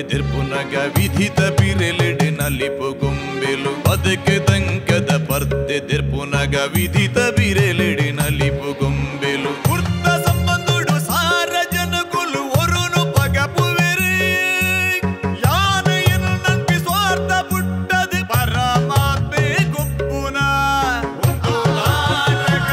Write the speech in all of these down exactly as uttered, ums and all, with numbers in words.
ದಿರ್ಪುನಗ ವಿಧಿತ ಬಿರೆಲೆಡೆ ನಲಿಪು ಗೊಂಬೆಲು ಬದುಕೆ ದಂಕದ ಪರ್ದೆ ದಿರ್ಪುನಗ ವಿಧಿತ ಬಿರೆಲೆಡೆ ನಲಿಪು ಗೊಂಬೆಲು ವೃತ್ತ ಸಂಬಂಧುಡು ಸಾರ ಜನಕುಲು ಒರುನು ಪಗಪುವೆರೆ ಯಾನೆಯನ್ನು ನಂಬಿ ಸ್ವಾರ್ಥ ಪುಟ್ಟದು ಪರಮಾತ್ಮೆ ಗೊಪ್ಪುನ ಒಂದು ನಾಟಕ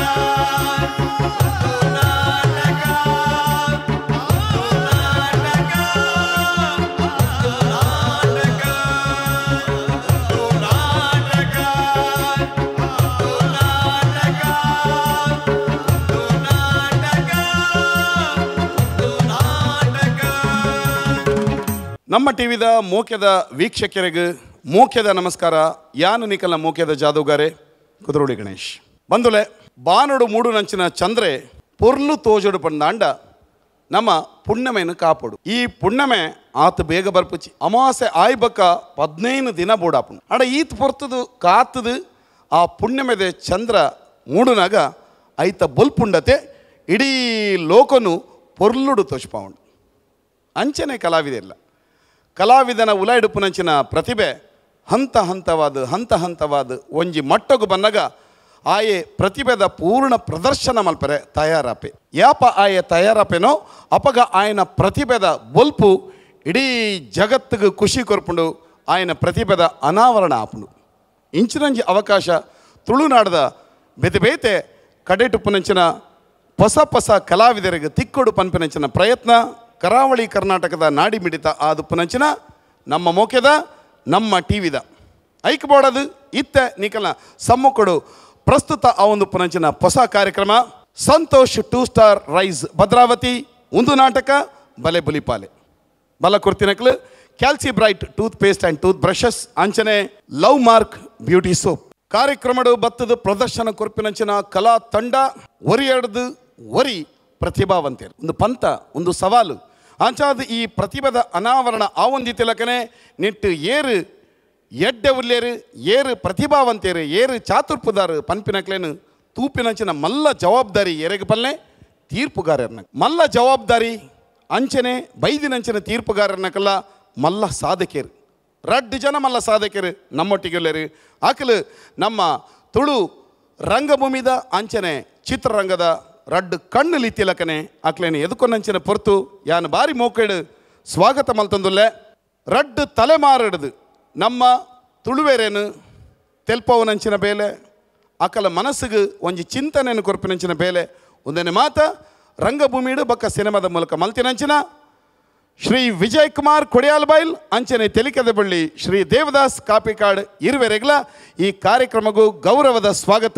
ನಮ್ಮ ಟಿವಿದ ಮೋಕ್ಯದ ವೀಕ್ಷಕರಿಗೆ ಮೋಕ್ಯದ ನಮಸ್ಕಾರ. ಯಾನು ನಿಕಲ್ನ ಮೋಕ್ಯದ ಜಾದೂಗಾರೆ ಕುದುರೋಡಿ ಗಣೇಶ್ ಬಂದುಲೆ ಬಾನುಡು ಮೂಡು ನಂಚಿನ ಚಂದ್ರೆ ಪೊರ್ಲು ತೋಜಡು ಪಂದಾಂಡ ನಮ್ಮ ಪುಣ್ಯಮೆಯನ್ನು ಕಾಪಾಡು. ಈ ಪುಣ್ಯಮೆ ಆತ ಬೇಗ ಬರ್ಪುಚಿ ಅಮಾವಾಸ್ಯೆ ಆಯ್ಬಕ್ಕ ಹದಿನೈದು ದಿನ ಬೋಡಾಪುಣ್ ಅಡ ಈತ್ ಪೊರ್ತದು ಕಾತದು ಆ ಪುಣ್ಯಮೆದೆ ಚಂದ್ರ ಮೂಡುನಾಗ ಐತ ಬಲ್ಪುಂಡತೆ ಇಡೀ ಲೋಕನು ಪೊರ್ಲುಡು ತೋಚ್ಪಾವುಂಡು. ಅಂಚನೆ ಕಲಾವಿದೆ ಇಲ್ಲ. ಕಲಾವಿದನ ಉಲಾಯಿಡುಪುನಂಚಿನ ಪ್ರತಿಭೆ ಹಂತ ಹಂತವಾದ ಹಂತ ಹಂತವಾದ ಒಂಜಿ ಮಟ್ಟಗೂ ಬಂದಾಗ ಆಯೆ ಪ್ರತಿಭೆದ ಪೂರ್ಣ ಪ್ರದರ್ಶನ ಮಲ್ಪರೆ ತಯಾರಾಪೆ ಯಾಪ ಆಯೆ ತಯಾರಾಪೆನೋ ಅಪಗ ಆಯನ ಪ್ರತಿಭೆದ ಬೊಲ್ಪು ಇಡೀ ಜಗತ್ತಿಗೆ ಖುಷಿ ಕೊರ್ಪುಂಡು ಆಯನ ಪ್ರತಿಭೆದ ಅನಾವರಣ ಆಪುಂಡು. ಇಂಚಿನಂಜಿ ಅವಕಾಶ ತುಳುನಾಡದ ಬೇತೆ ಬೇತೆ ಕಡೆಟುಪುನಂಚಿನ ಹೊಸ ಹೊಸ ಕಲಾವಿದರಿಗೆ ತಿಕ್ಕೊಡು ಪನ್ಪಿನಂಚಿನ ಪ್ರಯತ್ನ ಕರಾವಳಿ ಕರ್ನಾಟಕದ ನಾಡಿ ಮಿಡಿತ ಆದು ಪುನಂಚಿನ ನಮ್ಮ ಮೋಕ್ಯದ ನಮ್ಮ ಟಿವಿದ ಐಕ್ಬೋಡದು ಇತ್ತೆ ನಿಕಲ್ನ ಸಮ್ಮುಕೊಡು ಪ್ರಸ್ತುತ ಆ ಒಂದು ಪುನಂಚಿನ ಹೊಸ ಕಾರ್ಯಕ್ರಮ Santosh two star rice Bhadravathi ಒಂದು ನಾಟಕ ಬಲೆ ಬುಲಿಪಾಲೆ ಬಲ ಕುರ್ತಿನಕ್ಲು calci bright toothpaste and tooth brushes ಅಂಚನೆ ಲವ್ ಮಾರ್ಕ್ ಬ್ಯೂಟಿ ಸೋಪ್ ಕಾರ್ಯಕ್ರಮಡು ಬತ್ತದ ಪ್ರದರ್ಶನ ಕೊರ್ಪಿನಂಚಿನ ಕಲಾ ತಂಡ ಒರಿಯಡ್ದು ಒರಿ ಪ್ರತಿಭಾವಂತರು ಒಂದು ಪಂಥ ಒಂದು ಸವಾಲು ಅಂಚಾದ ಈ ಪ್ರತಿಭೆದ ಅನಾವರಣ ಆ ಒಂದು ತಿಲಕನೆ ನಿಟ್ಟು ಏರು ಎಡ್ಡೆ ಉಲ್ಲೇರು ಏರು ಪ್ರತಿಭಾವಂತೇರು ಏರು ಚಾತುರ್ಪುದಾರು ಪನ್ಪಿನಕ್ಲೇನು ತೂಪಿನಂಚಿನ ಮಲ್ಲ ಜವಾಬ್ದಾರಿ ಎರೆಗೆ ಪಲ್ಲೆ ತೀರ್ಪುಗಾರರ್ನ ಮಲ್ಲ ಜವಾಬ್ದಾರಿ ಅಂಚನೆ ಬೈದಿನಂಚಿನ ತೀರ್ಪುಗಾರರ್ನಕಲ್ಲ ಮಲ್ಲ ಸಾಧಕೇರು ರಡ್ಡು ಜನ ಮಲ್ಲ ಸಾಧಕರು ನಮ್ಮೊಟ್ಟಿಗೆಲ್ಲರು ಆಕಲು ನಮ್ಮ ತುಳು ರಂಗಭೂಮಿದ ಅಂಚನೆ ಚಿತ್ರರಂಗದ ರಡ್ಡು ಕಣ್ಣು ಲಿತ್ತಿಲಕನೆ ಆಕ್ಲೇನೆ ಎದುಕೊಂಡಂಚಿನ ಪೊರ್ತು ಯಾನು ಬಾರಿ ಮೋಕೇಡು ಸ್ವಾಗತ ಮಲ್ತಂದುಲ್ಲೆ ರಡ್ಡು ತಲೆಮಾರಡ್ದು ನಮ್ಮ ತುಳುವೇರೇನು ತೆಲ್ಪವನಂಚಿನ ಬೇಲೆ ಆಕಲ ಮನಸ್ಸಿಗೆ ಒಂಜಿ ಚಿಂತನೆಯನ್ನು ಕೊರ್ಪಿನಂಚಿನ ಬೇಲೆ ಒಂದನೇ ಮಾತ ರಂಗಭೂಮಿಡು ಬಕ್ಕ ಸಿನಿಮಾದ ಮೂಲಕ ಮಲ್ತಿನಂಚಿನ ಶ್ರೀ ವಿಜಯ್ ಕುಮಾರ್ ಕೊಡಿಯಾಲ್ ಬೈಲ್ ಅಂಚನೆ ತೆಲಿಕದ ಬಳ್ಳಿ ಶ್ರೀ ದೇವದಾಸ್ ಕಾಪಿಕಾಡ್ ಇರುವೆರೆಗ್ಲ ಈ ಕಾರ್ಯಕ್ರಮಗೂ ಗೌರವದ ಸ್ವಾಗತ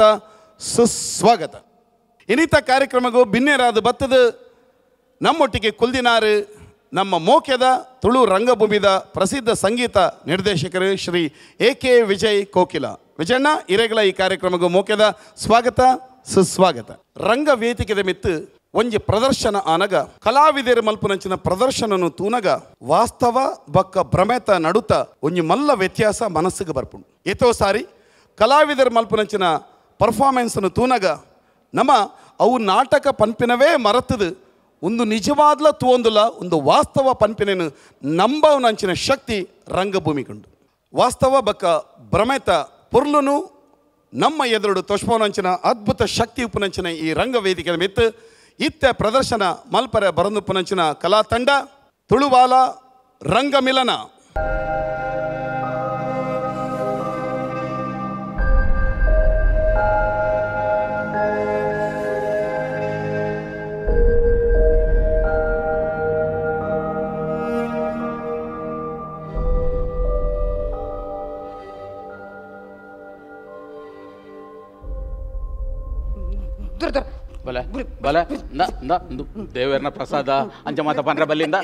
ಸುಸ್ವಾಗತ. ಇನ್ನಿತ ಕಾರ್ಯಕ್ರಮಗೂ ಭಿನ್ನೇರಾದ ಬತ್ತದ ನಮ್ಮೊಟ್ಟಿಗೆ ಕುಲ್ದಿನಾರು ನಮ್ಮ ಮೋಕ್ಯದ ತುಳು ರಂಗಭೂಮಿದ ಪ್ರಸಿದ್ಧ ಸಂಗೀತ ನಿರ್ದೇಶಕರು ಶ್ರೀ ಎ ಕೆ ವಿಜಯ್ ಕೋಕಿಲ ವಿಜಯಣ್ಣ ಇರೆಗಳ ಈ ಕಾರ್ಯಕ್ರಮಗೂ ಮೋಕ್ಯದ ಸ್ವಾಗತ ಸುಸ್ವಾಗತ. ರಂಗ ವೇದಿಕೆದ ಮಿತ್ತು ಒಂಜಿ ಪ್ರದರ್ಶನ ಆನಗ ಕಲಾವಿದರು ಮಲ್ಪುನಂಚಿನ ಪ್ರದರ್ಶನನು ತೂನಗ ವಾಸ್ತವ ಬಕ್ಕ ಭ್ರಮೆತ ನಡುತ ಒಂಜಿ ಮಲ್ಲ ವ್ಯತ್ಯಾಸ ಮನಸ್ಸಿಗೆ ಬರ್ಪುಂಡು. ಎತ್ತೋ ಸಾರಿ ಕಲಾವಿದರು ಮಲ್ಪುನಂಚಿನ ಪರ್ಫಾರ್ಮೆನ್ಸ್ನು ತೂನಗ ನಮ್ಮ ಅವು ನಾಟಕ ಪನ್ಪಿನವೇ ಮರತದು ಒಂದು ನಿಜವಾದ್ಲ ತೂವೊಂದುಲ ಒಂದು ವಾಸ್ತವ ಪನ್ಪಿನೇನು ನಂಬವನಂಚಿನ ಶಕ್ತಿ ರಂಗಭೂಮಿಗುಂಡು. ವಾಸ್ತವ ಬಕ್ಕ ಭ್ರಮೆತ ಪುರ್ಲುನು ನಮ್ಮ ಎದುರುಡು ತೊಷ್ಪವನಂಚಿನ ಅದ್ಭುತ ಶಕ್ತಿ ಉಪನಂಚಿನ ಈ ರಂಗ ವೇದಿಕೆ ಮಿತ್ತು ಇತ್ತೆ ಪ್ರದರ್ಶನ ಮಲ್ಪರೆ ಬರಂದು ಪುನಂಚಿನ ಕಲಾ ತಂಡ ತುಳುವಾಲ ರಂಗಮಿಲನ ಬಲ ಬಲ ನ ನ ದೇವರನ ಪ್ರಸಾದ ಅಂಚ ಮಾತ ಪಂಡ್ರ ಬಲ್ಲಿಂದ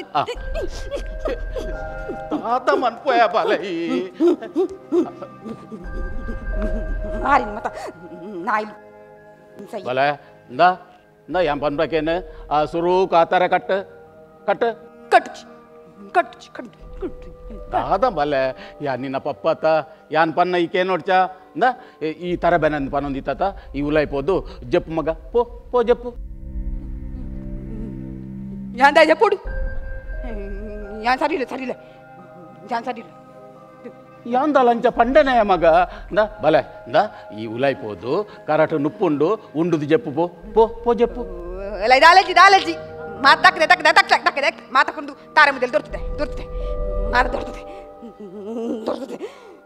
ತಾತ ಮನ್ಪೋಯ ಬಲ ಬಲ ಇಂದ ಇಂದ ಯಾನ್ ಪನ್ಬೇಕೇನು ಆ ಸುರು ಕಾತರ cut cut cut cut cut ದಾದ ಬಲ ಯಾ ನಿನ್ನ ಪಪ್ಪತ್ತ ಯಾನ್ ಪನ್ನ ಈಕೆ ನೋಡ್ಚ ಇಂದ ಈ ತರ ಬೆನಂದ್ ಪನ್ನೊಂದಿತ್ತ ಈ ಉಲಾಯ್ಪೋದು ಜಪ್ಪು ಮಗ ಪೋ ಪೋ ಜಪ್ಪು ಯಾನ್ ದ ಜಪ್ಪುಡು ಯಾನ್ ಸರಿಲ್ಲ ಸರಿಲ್ಲ ಜಾನ್ ಸಡಿಲು ಯಾಂದಲಂಚ ಪಂಡನೆ ಮಗ ಇಂದ ಬಲೆ ಇಂದ ಈ ಉಲಾಯ್ಪೋದು ಕರಾಟ ನುಪ್ಪುಂಡು ಉಂಡುದು ಜಪ್ಪು ಪೋ ಪೋ ಪೋ ಜಪ್ಪು ಎಲ್ಲ ಇದಾಲಜಿ ಇದಾಲಜಿ ಮಾತು ದಕ್ಕದೆ ದಕ್ಕದೆ ದಕ್ಕ ದಕ್ಕದೆ ಮಾತಾಕೊಂಡು ತಾರೆ ಮುದ್ದಲ್ಲಿ ದೊರ್ತಿದೆ ದೊರ್ತಿದೆ ಮಾರ ದೊರ್ತಿದೆ ದೊರ್ತಿದೆ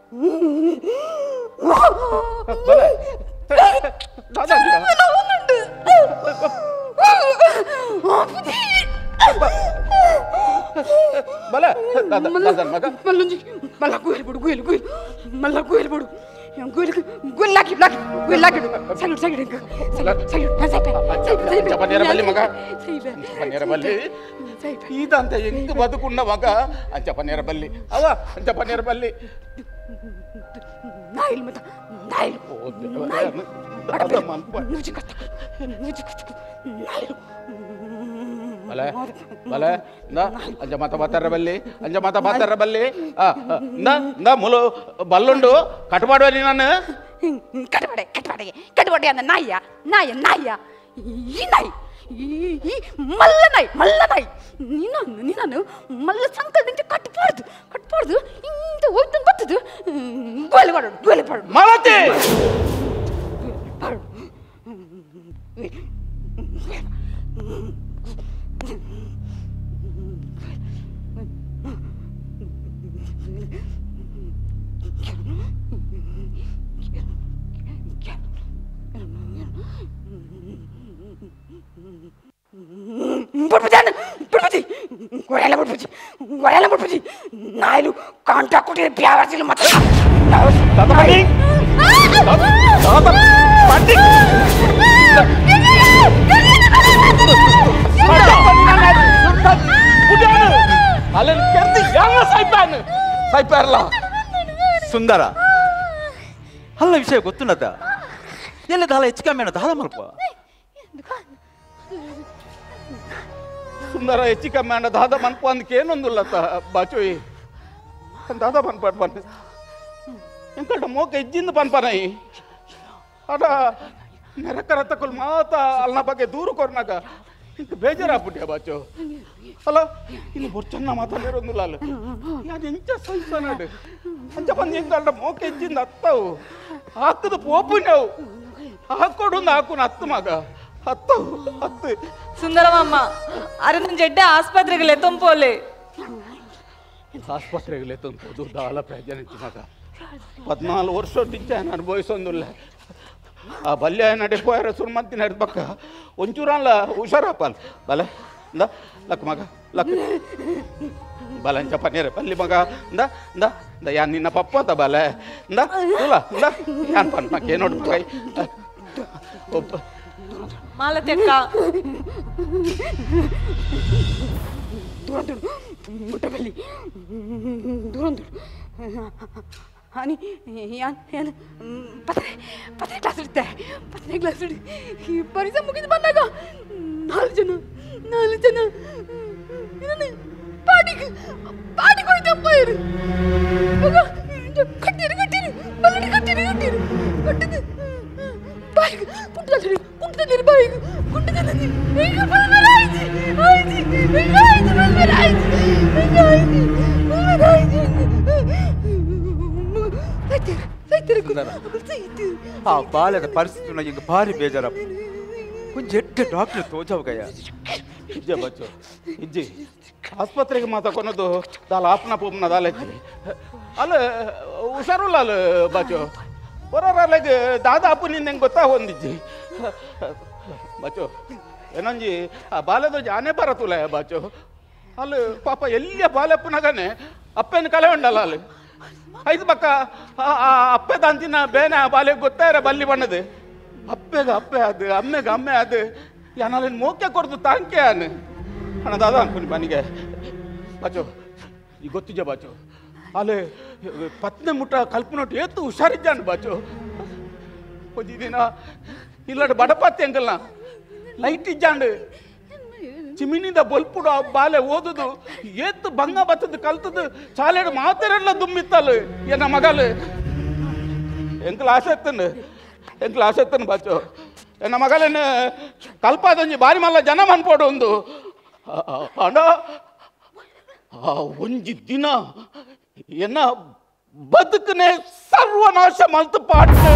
ಬಲ ಮಗ ಮಲ್ಲೊಂಜಿ ಮಲ್ಲ ಗುಯಲ್ ಬಿಡು ಗುಯಲ್ ಗುಯಲ್ ಮಲ್ಲ ಗುಯಲ್ ಬಿಡು ಗುಯಲ್ ಗುಯಲ್ ಲಾಕಿ ಲಾಕಿ ಗುಯಲ್ ಲಾಕಿ ಸೈಡ್ ಸೈಡ್ ಸೈಡ್ ಸೈಡ್ ಚಪನೇರ ಬಲ್ಲಿ ಮಗ ಚಪನೇರ ಬಲ್ಲಿ ಇದಂತ ಹೆಂಗ್ ಬದುಕುಣ್ಣ ಮಗ ಅಂಚಪನೇರ ಬಲ್ಲಿ ಅವ ಅಂಚಪನೇರ ಬಲ್ಲಿ ನಾಯಿಲ್ ಮತ ನಾಯಿಲ್ ಬಲೆ ಬಲೆ ಇಂದ ಅಂಜ ಮಾತ ಬಾತಾರ ಬಲ್ಲಿ ಅಂಜ ಮಾತ ಬಾತಾರ ಬಲ್ಲಿ ಇಂದ ಇಂದ ಮುಲು ಬಲ್ಲುಂಡು ಕಟ್ಮಾಡುವ ನಾನು ಕಟ್ಬಾಡೆ ಕಟ್ಬಾಡೆ ಕಟ್ಬಾಡೆ ಅಂದ ನಾಯ್ಯ ನಾಯ ನಾಯ್ಯ ಈ ನಾಯಿ ಈ ಮಲ್ಲ ನಾಯಿ ಮಲ್ಲ ನಾಯಿ ನೀನು ನೀನು ಮಲ್ಲ ಸಂಕಲ್ಪದಿಂದ ಕಟ್ಬಾರ್ದು ಕಟ್ಬಾರ್ದು ಇಂದ ಹೋಯ್ತು ಗೊತ್ತದು ಗೋಲಿ ಮಾಡೋದು ಗೋಲಿ ಪಾಡು ಮಾಲತಿ ಪಾಡು ಬಿಡ್ಬಿದ್ದಾನೆ ಬಿಡ್ಬಿಡಿ ಗೊಳೆಲ್ಲ ಬಿಡ್ಬಿಡಿ ಗೊಳೆಲ್ಲ ಬಿಡ್ಬಿಡಿ ನಾಯಿಲು ಕಾಂಟ ಕೊಟ್ಟಿದ್ರೆ ಬ್ಯಾವರ್ಸಿಲ್ಲ ಮತ್ತೆ ಸುಂದರ ಅಲ್ಲ ವಿಷಯ ಗೊತ್ತುಂಡದ ಎಲ್ಲ ದಾಲ ಹೆಚ್ಚು ಕಮ್ಮಿ ಅಣ್ಣ ದಾಲ ಮಲ್ಪ ಸುಂದರ ಹೆಚ್ಚು ಕಮ್ಮಿ ಅಣ್ಣ ದಾದ ಮನ್ಪ ಅಂದಕ್ಕೆ ಏನೊಂದಿಲ್ಲ ಬಾಚೋಯಿ ದಾದ ಪನ್ಪಾಡ್ ಬನ್ ಎಂಕಲ್ಟ ಮೋಕ ಇಜ್ಜಿಂದ ಪನ್ಪನೈ ಅಡ ನೆರಕರ ತಕೊಲ್ ಮಾತ ಅಲ್ನ ಬಗ್ಗೆ ದೂರ ಕೊರ್ನಾಗ ಇಂಕ ಬೇಜಾರಾಗ್ಬಿಟ್ಯ ಬಾಚೋ ಅಲ್ಲ ಇನ್ನು ಬೊಚ್ಚನ್ನ ಮಾತಾಡಿರೋದಿಲ್ಲ ಅಲ್ಲ ಯಾರು ಎಂಚ ಸಹಿಸನಾಡು ಅಂಚ ಬಂದು ಎಂಕಲ್ಟ ಮೋಕ ಇಜ್ಜಿಂದ ಹತ್ತವು ಹಾಕದು ಪೋಪು ನಾವು ಹಾಕೊಡು ಹಾಕು ಹತ್ತು ಮಗ ಹತ್ತು ಹತ್ತು ಸುಂದರಮಮ್ಮ ಅರನ ಜಡ್ಡ ಆಸ್ಪತ್ರೆಗೆ ತುಂಬೋಲೆ ಆಸ್ಪತ್ರೆಗೆ ತಂಪೋದು ದಾಲ ಪ್ರಯೋಜನ ಮಗ ಪದ್ನಾಲ್ಕು ವರ್ಷ ಟಿಂಚ ಅನುಭವಿಸೊಂದಿಲ್ಲ ಆ ಬಲ್ಯ ನಡೆಪೋಯಾರ ಸುರ್ಮಂತಿ ನಡೆದಕ್ಕ ಒಂಚೂರಲ್ಲ ಹುಷಾರಪ್ಪಲ್ ಬಲ ಇಂದ ಲಕ್ ಮಗ ಲಕ್ ಬಲಂಚ ಪನ್ನೀರ ಬಲ್ಲಿ ಮಗ ಇಂದ ಇಂದ ಇಂದ ಯಾನ್ ನಿನ್ನ ಪಪ್ಪ ಅಂತ ಬಲ ಇಂದ ತುಲ ಇಂದ ಯಾನ್ ಪನ್ ಮಕ್ಕ ಏನೋಡು ಮಗ ಒಬ್ಬ ಮಾಲತಿ ಅಕ್ಕ ದೂರ ದೂರ ಮುಟ್ಟಬಲ್ಲಿ ದೂರ ದೂರ आणि यान यान पत्रे पत्रे क्लास ಇಡುತ್ತೆ ಪತ್ರೆ ಕ್ಲಾಸ್ ಇಡಿ ಈ ಪರಿಸ ಮುಗಿದು ಬಂದಾಗ ನಾಲ್ಕು ಜನ ನಾಲ್ಕು ಜನ ಇದನ್ನ ಪಾರ್ಟಿ ಪಾರ್ಟಿ ಕೊಯ್ತಪ್ಪ ಇರು ಮಗ ಕಟ್ಟಿರು ಕಟ್ಟಿರು ಬಲ್ಲಡಿ ಕಟ್ಟಿರು ಕಟ್ಟಿರು ಕಟ್ಟಿದೆ ಬಾಯಿಗೆ ಪುಟ್ಟದಲ್ಲಿ ಪುಟ್ಟದಲ್ಲಿ ಬಾಯಿಗೆ ಪುಟ್ಟದಲ್ಲಿ ಈಗ ಬಲ್ಲರಾಯ್ತಿ ಆಯ್ತಿ ಈಗ ಆಯ್ತಿ ಬಲ್ಲರಾಯ್ತಿ ಈಗ ಆಯ್ತಿ ಬಲ್ಲರಾಯ್ತಿ ಆ ಬಾಲದ ಪರಿಸ್ಥಿತಿ ನನಗೆ ಭಾರಿ ಬೇಜಾರಪ್ಪ ಕೊಂಚ ಎಟ್ಟು ಡಾಕ್ಟರ್ ತೋಜವಗಯ್ಯ ಇಜ್ಜೆ ಬಚ್ಚು ಇಜ್ಜಿ ಆಸ್ಪತ್ರೆಗೆ ಮಾತಾಕೊನೋದು ದಾಲ ಆಪ್ನ ಪೂಪ್ನ ದಾಲ ಅಲ್ಲ ಹುಷಾರುಲ್ಲ ಅಲ್ಲ ಬಾಚು ಹೊರಗೆ ದಾದ ಅಪ್ಪನಿಂದ ಹೆಂಗೆ ಗೊತ್ತಾ ಹೊಂದಿಜ್ಜಿ ಬಾಚು ಏನಂಜಿ ಆ ಬಾಲದ ಜಾನೆ ಬರತುಲ ಬಾಚು ಅಲ್ಲಿ ಪಾಪ ಎಲ್ಲಿಯ ಬಾಲಪ್ಪನಾಗನೆ ಅಪ್ಪನ ಕಲೆ ಉಂಡಲ್ಲ ಅಲ್ಲಿ ಐದು ಪಕ್ಕ ಅಪ್ಪೆ ದಂತಿನ ಬೇನೆ ಬಾಲೆ ಗೊತ್ತಾರ ಬಲ್ಲಿ ಬಣ್ಣದು ಅಪ್ಪೆಗ ಅಪ್ಪೆ ಅದು ಅಮ್ಮೆಗ ಅಮ್ಮೆ ಅದು ಯಾನಲ್ಲಿ ಮೋಕೆ ಕೊಡ್ದು ತಾಂಕೆ ಅನ್ ಅಣ್ಣ ದಾದ ಅನ್ಕೊನಿ ಬನಿಗೆ ಬಾಚು ಈಗ ಗೊತ್ತಿದ್ಯ ಬಾಚು ಅಲ್ಲಿ ಪತ್ನೆ ಮುಟ್ಟ ಕಲ್ಪನೊಟ್ಟು ಏತು ಹುಷಾರಿದ್ದಾನು ಬಾಚು ಒಂದಿ ದಿನ ಇಲ್ಲಡ ಬಡಪತ್ತಿ ಅಂಕಲ್ನ ಲೈಟ್ ಇಜ್ಜಾಂಡು ಚಿಮಿನಿಂದ ಬಲ್ಪುಡು ಆ ಬಾಲೆ ಓದುದು ಏತ್ತು ಭಂಗ ಬತ್ತದು ಕಲ್ತದು ಚಾಲೆಡ್ ಮಾತೆರೆಲ್ಲ ದುಮ್ಮಿತ್ತಲ್ಲ ಏನ ಮಗಲು ಎಂಕಲ್ ಆಸೆ ಎತ್ತನು ಎಂಕಲ್ ಆಸೆ ಎತ್ತನು ಬಾಚು ಎನ್ನ ಮಗಲೇನ ಕಲ್ಪಾದಂಜಿ ಬಾರಿ ಮಲ್ಲ ಜನ ಮನ್ಪೋಡು ಒಂದು ಅಣ್ಣ ಆ ಒಂಜಿ ದಿನ ಎನ್ನ ಬದುಕನೆ ಸರ್ವನಾಶ ಮಲ್ತು ಪಾಡ್ತು.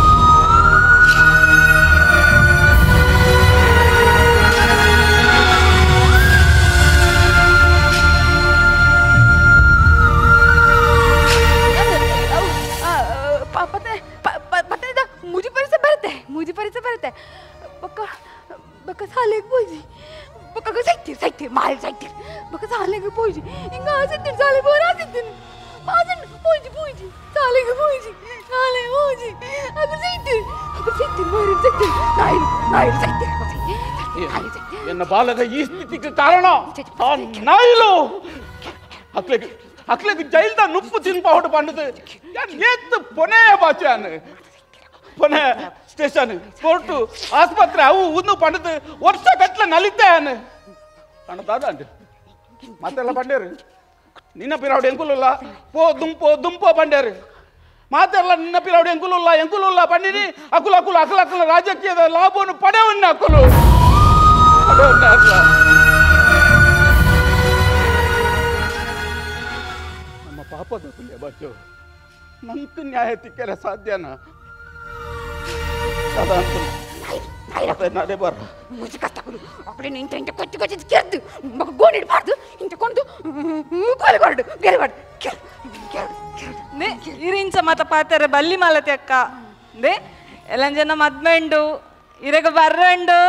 मुझे परिचय बरते मुझे परिचय बरते बक्का बक्का साले पोजी बक्का को साइट साइट माल साइट बक्का साले को पोजी इंगा साइट साले बोरा साइट आजन पोजी पोजी साले को पोजी साले पोजी अब साइट अब साइट मोर साइट नाइल नाइल साइट ಎನ್ನ ಬಾಲದ ಈ ಸ್ಥಿತಿಗೆ ಕಾರಣ ಆ ನಾಯಿಲು ಅಕ್ಲೆಗೆ ಅಕ್ಲೆಗೆ ಜೈಲ್ದ ನುಪ್ಪು ತಿನ್ಪಾವಡು ಪಂಡದು ಯಾನ್ ಏತ್ ಪೊನೆಯ ಬಾಚಾನು ಪೊನೆ ಸ್ಟೇಷನ್ ಕೋರ್ಟು ಆಸ್ಪತ್ರೆ ಅವು ಒಂದು ಪಂಡದು ವರ್ಷ ಗಟ್ಲೆ ನಲಿತಾನು ಪಂಡದಾದ ಅಂಡ್ ಮತ್ತೆಲ್ಲ ಪಂಡೇರು ನಿನ್ನ ಪಿರಾವಡು ಎಂಕುಲುಲ್ಲ ಪೋ ದುಂಪೋ ದುಂಪೋ ಪಂಡೇರು ಮಾತೆಲ್ಲ ನಿನ್ನ ಪಿರಾವಡು ಎಂಕುಲುಲ್ಲ ಎಂಕುಲುಲ್ಲ ಪಂಡಿನಿ ಅಕುಲ ಅಕುಲ ಅಕಲ ಅಕಲ ರಾಜಕೀಯದ ಲಾಭವನ್ನು ಪಡೆವನ್ನ ಅಕುಲು ಪಡೆವನ್ನ ಅಕಲ ನಮ್ಮ ಪಾಪದ ಕುಲ್ಯ ಬಾಚು ನಂಗೆ ನ್ಯಾಯ ತಿಕ್ಕರೆ ಸಾಧ್ಯನಾ ನಡೆ ಬರ मुझे कष्ट करू आपले इंट इंट कोच्ची कोच्ची केरदु मग गोणीड पार्दु इंट कोंडु कोले कोरಡು गेರೆ ಬಾರ್ದು ಕೇರ್ ಕೇರ್ ನೆ ಇರಿಂಚ ಮಾತ ಪಾತಾರೆ ಬಲ್ಲಿ ಮಾಲತಿ ಅಕ್ಕ ನೆ ಎಲ್ಲಂಜ ಜನ ಮದ್ಮೆಂಡು ಇರಗ ಬರ್ರಂಡು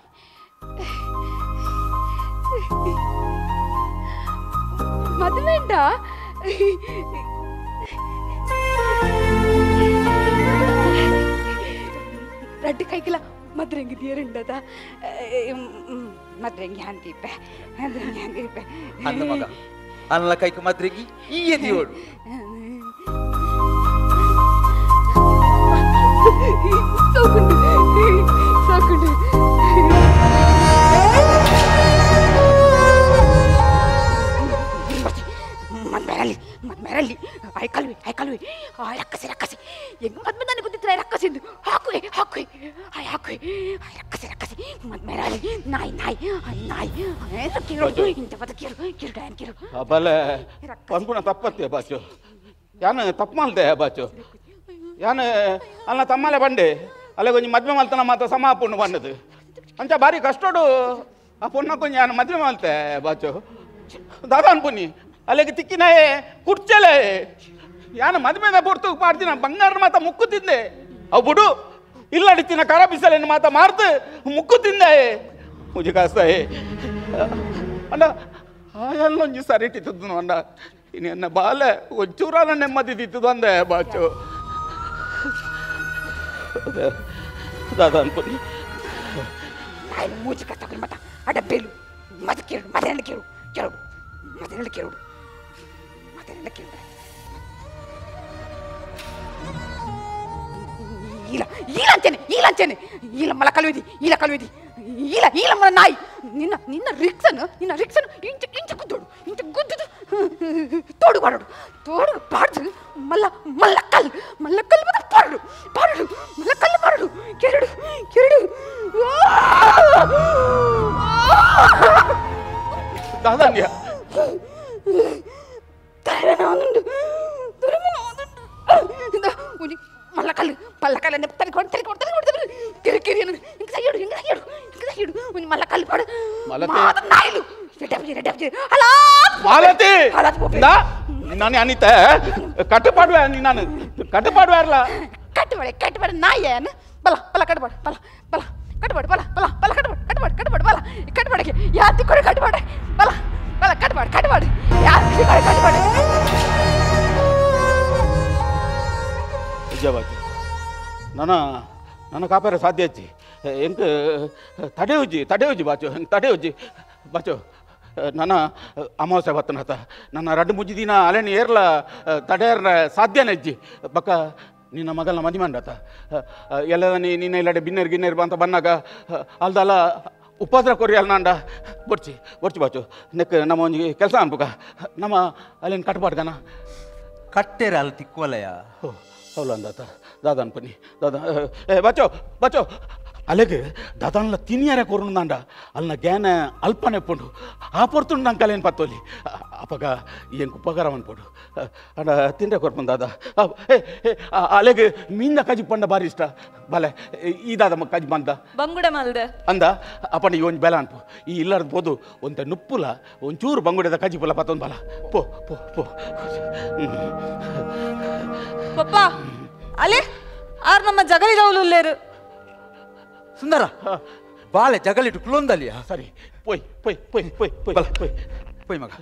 ಮದ್ಮೆಂಡ ರಡ್ಡು ಕೈಗಿಲ್ಲ ಮದ್ರಂಗಿ ದೇರಂಡದ ಮದ್ರಂಗಿ ಹಂದಿಪ್ಪೆ ಮದ್ರಂಗಿ ಹಂದಿಪ್ಪೆ ಅಂದ ಮಗ ಅಲ್ಲ ಕೈಕ ಮದ್ರಂಗಿ ಈ ಎದಿಯೋಡು ಸೋಕುಂಡು ಸೋಕುಂಡು ಮದ್ಮೇರಲ್ಲಿ ಮದ್ಮೇರಲ್ಲಿ ಆಯ್ ಕಲ್ವಿ ಆಯ್ ಕಲ್ವಿ ಆಯ್ ರಕ್ಕಸಿ ರಕ್ಕಸಿ ಹೆಂಗ ಮದ್ಮೆ ನನಗೆ ಗೊತ್ತಿದ್ರೆ ರಕ್ಕಸಿದ್ದು ಹಾಕುವೆ ಹಾಕುವೆ ಆಯ್ ಹಾಕುವೆ ಆಯ್ ರಕ್ಕಸಿ ರಕ್ಕಸಿ ಮದ್ಮೇರಲ್ಲಿ ನಾಯಿ ನಾಯಿ ಆಯ್ ನಾಯಿ ಕಿರು ಇಂತ ಪದ ಕಿರು ಕಿರು ಗಾಯನ್ ಕಿರು ಬಲೆ ಅನ್ಪುಣ ತಪ್ಪತ್ತೆ ಬಾಚು ಯಾನು ತಪ್ಪು ಮಾಡ್ದೆ ಬಾಚು ಯಾನು ಅಲ್ಲ ತಮ್ಮಲೆ ಬಂಡೆ ಅಲ್ಲೇ ಕೊಂಚ ಮದ್ವೆ ಮಲ್ತನ ಮಾತ್ರ ಸಮಾಪುಣ್ಣು ಬಂದದು ಅಂಚ ಭಾರಿ ಕಷ್ಟೋಡು ಆ ಪುಣ್ಣ ಕೊಂಚ ಯಾನು ಮದ್ವೆ ಮಲ್ತೆ ಬಾಚು ದಾದಾ ಅನ್ಪುನಿ ಅಲ್ಲಿಗೆ ತಿಕ್ಕಿನಾಯೇ ಕುರ್ಚಲೆ ಯಾನು ಮದುವೆದ ಪೊರ್ತು ಮಾಡ್ತೀನಿ ಬಂಗಾರ ಮಾತ ಮುಕ್ಕು ತಿಂದೆ ಅವು ಬಿಡು ಇಲ್ಲಡಿತಿನ ಕರ ಬಿಸಲೇನು ಮಾತ ಮಾರ್ದು ಮುಕ್ಕು ತಿಂದೆ ಮುಜಿ ಕಾಸ್ತಾಯೇ ಅಣ್ಣ ಆಯಲ್ಲೊಂಜಿ ಸರಿ ಇಟ್ಟಿದ್ದು ಅಣ್ಣ ಇನ್ನು ಎನ್ನ ಬಾಲೆ ಒಂಚೂರಾನ ನೆಮ್ಮದಿ ತಿತ್ತದು ಅಂದೆ ಬಾಚು ದಾದಾ ಅನ್ಪುನಿ ಮೂಜಿ ಕಷ್ಟ ಮತ ಅಡ ಬೇಲು ಮದ ಕೇಳು ಮದೆಲ್ಲ ಕೇಳು ಕೇಳು ಮದೆಲ್ಲ ಕೇಳು ಮದೆಲ್ಲ ಕೇಳು ಈಲ ಈಲ ಅಂತೇನೆ ಈಲ ಅಂತೇನೆ ಈಲ ಮಲ ಕಳುವಿದಿ ಈಲ ಕಳುವಿದಿ ಈಲ ಈಲ ಮಲ ನಾಯಿ ನಿನ್ನ ನಿನ್ನ ರಿಕ್ಸನ್ ನಿನ್ನ ರಿಕ್ಸನ್ ಇಂಚ ಇಂಚ ಗುದ್ದೋಡು ಇಂಚ ಗುದ್ದದು ತೋಡು ಬಾಡೋಡು ತೋಡು ಬಾಡ್ದು ಮಲ್ಲ ಮಲ್ಲಕ್ಕಲ್ ಮಲ್ಲಕ್ಕಲ್ ಮತ ಪಾಡು ಪಾಡು ಮಲ್ಲಕ್ಕಲ್ ಪಾಡು ಕೆರಡು ಕೆರಡು ದಾದಾನ್ಯ ತರನಾನುಂಡು ತರನಾನುಂಡು ಉನಿ ಮಲ್ಲಕಲ್ಲು ಮಲ್ಲಕಲ್ಲು ತರಿಕೊಂಡು ತರಿಕೊಂಡು ತರಿಕೊಂಡು ಕಿರಿ ಕಿರಿ ಹಿಂಗೆ ಸೈಡು ಹಿಂಗೆ ಸೈಡು ಹಿಂಗೆ ಸೈಡು ಉನಿ ಮಲ್ಲಕಲ್ಲು ಪಾಡು ಮಾತ ನಾಯಿಲು ರೆಡಪ್ಜಿ ರೆಡಪ್ಜಿ ಹಲಾ ಮಾಲತಿ ನಾನು ಅನಿತೆ ಕಟ್ಟುಪಾಡುವೆ ನಾನು ಕಟ್ಟುಪಾಡುವೆ ಅಲ್ಲ ಕಟ್ಟುಬಾಡೆ ಕಟ್ಟುಬಾಡೆ ನಾಯೇನು ಬಲ ಬಲ ಕಟ್ಟುಬಾಡೆ ಬಲ ಬಲ ಕಟ್ಟುಬಾಡೆ ಬಲ ಬಲ ಬಲ ಕಟ್ಟುಬಾಡೆ ಕಟ್ಟುಬಾಡೆ ಕಟ್ಟುಬಾಡೆ ಬಲ ಕಟ್ಟುಬಾಡೆಗೆ ಯಾತಿ ಕೊಡೆ ಕಟ್ಟುಬಾಡೆ ಬಲ ಬಲ ಕಟ್ಟುಬಾಡೆ ಕಟ್ಟುಬಾಡೆ ಯಾತಿ ಕೊಡೆ ಕಟ್ಟುಬಾಡೆ ನಿಜವಾಗಿ ನನ್ನ ನನ್ನ ಕಾಪಾರ ಸಾಧ್ಯ ಹಚ್ಚಿ ಹೆಂಗೆ ತಡೆ ಉಜ್ಜಿ ತಡೆ ಉಜ್ಜಿ ಬಾಚು ಹೆಂಗೆ ತಡೆ ಉಜ್ಜಿ ಬಾಚು ನನ್ನ ಅಮಾವಾಸ್ಯೆ ಬತ್ತನತ ನನ್ನ ರಡ್ಡು ಮುಜ್ಜಿ ದಿನ ಅಲೆನಿ ಏರ್ಲ ತಡೆಯರ್ನ ಸಾಧ್ಯನೇ ಅಜ್ಜಿ ಬಕ್ಕ ನಿನ್ನ ಮಗಲ್ನ ಮದಿ ಮಂಡತ ಎಲ್ಲ ನೀ ನಿನ್ನ ಇಲ್ಲಡೆ ಬಿನ್ನೇರು ಗಿನ್ನೇರು ಅಂತ ಬಂದಾಗ ಅಲ್ದಲ್ಲ ಉಪದ್ರ ಕೊರಿ ಅಲ್ಲ ನಾಂಡ ಬೊಡ್ಚಿ ಬೊಡ್ಚಿ ಬಾಚು ನೆಕ್ ನಮ್ಮ ಒಂಜಿ ಕೆಲಸ ಅನ್ಪುಗ ನಮ್ಮ ಅಲ್ಲೇನು ಕಟ್ಬಾರ್ಗನ ಕಟ್ಟೆರ ಅಲ್ಲಿ ತಿಕ್ಕೋಲಯ ಹೌಲ ಅಂದಾತ ದಾದಾ ಅನ್ಪನಿ ದಾದಾ ಏ ಬಚ್ಚೋ ಬಚ್ಚೋ అలాగే దాదాంట్లో తినియారే కొరుందండ అల్ల గ్యాన అల్పనే పొండు ఆ పొడుతుండ అంకలేని పత్తోలి అప్పగా ఏం కుప్పగారం అనిపోడు అడ తిండే కొరపం దాదా అలాగే మీంద కజి పండ బారి ఇష్ట ಬಲೆ ಈದಾದಮ್ಮ ಕಜ್ ಬಂದ ಬಂಗುಡೆ ಮಲ್ದೆ ಅಂದ ಅಪ್ಪನ ಇವನ್ ಬೆಲ ಅನ್ಪು ಈ ಇಲ್ಲದ ಬೋದು ಒಂದ ನುಪ್ಪುಲ ಒಂಚೂರು ಬಂಗುಡೆದ ಕಜಿ ಪುಲ ಪತ್ತೊಂದು ಬಲ ಪೋ ಪೋ ಪೋ ಪಪ್ಪ ಅಲೆ ಆರ್ ನಮ್ಮ ಜಗಲಿ ಜವಲುಲ್ಲೇರು ಸುಂದರ ಬಾಳೆ ಜಗಲಿಟ್ಟು ಕುಲೊಂದಲ್ಲಿಯಾ ಸರಿ ಪೋಯ್ ಪೋಯ್ ಪೋಯ್ ಪೋಯ್ ಪೋಯ್ ಪೋಯ್ ಪೋಯ್ ಮಗ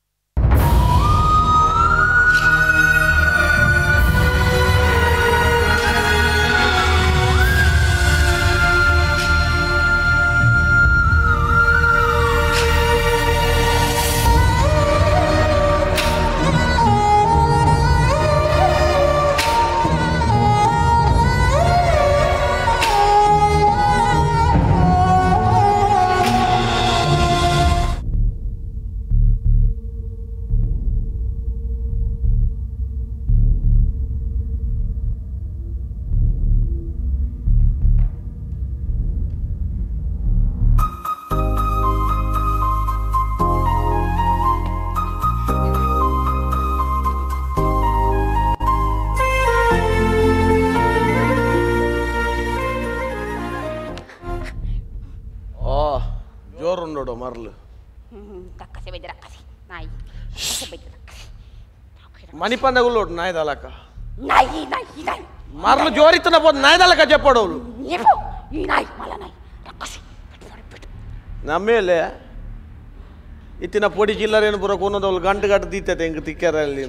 ಮರ್ಲು ಕಕ್ಕಸೆ ಬೈದ್ರ ಕಸಿ ನಾಯಿ ಕಕ್ಕಸೆ ಬೈದ್ರ ಕಸಿ మణి పందగులోడు నాయదాలక నాయి నాయి నాయి మర్లు జోరితున్న పోదు నాయదాలక చెప్పడవులు ఏపో ఈ నాయి మల నాయి కక్కసి పెట్టు ನಮ್ಮೇಲೆ ಇತ್ತಿನ ಪೊಡಿ ಚಿಲ್ಲರೇನು ಪುರ ಕೊನ್ನದವಳು ಗಂಟು ಗಂಟು ದೀತೈತೆ ಹೆಂಗೆ ತಿಕ್ಕಾರಲ್ಲಿ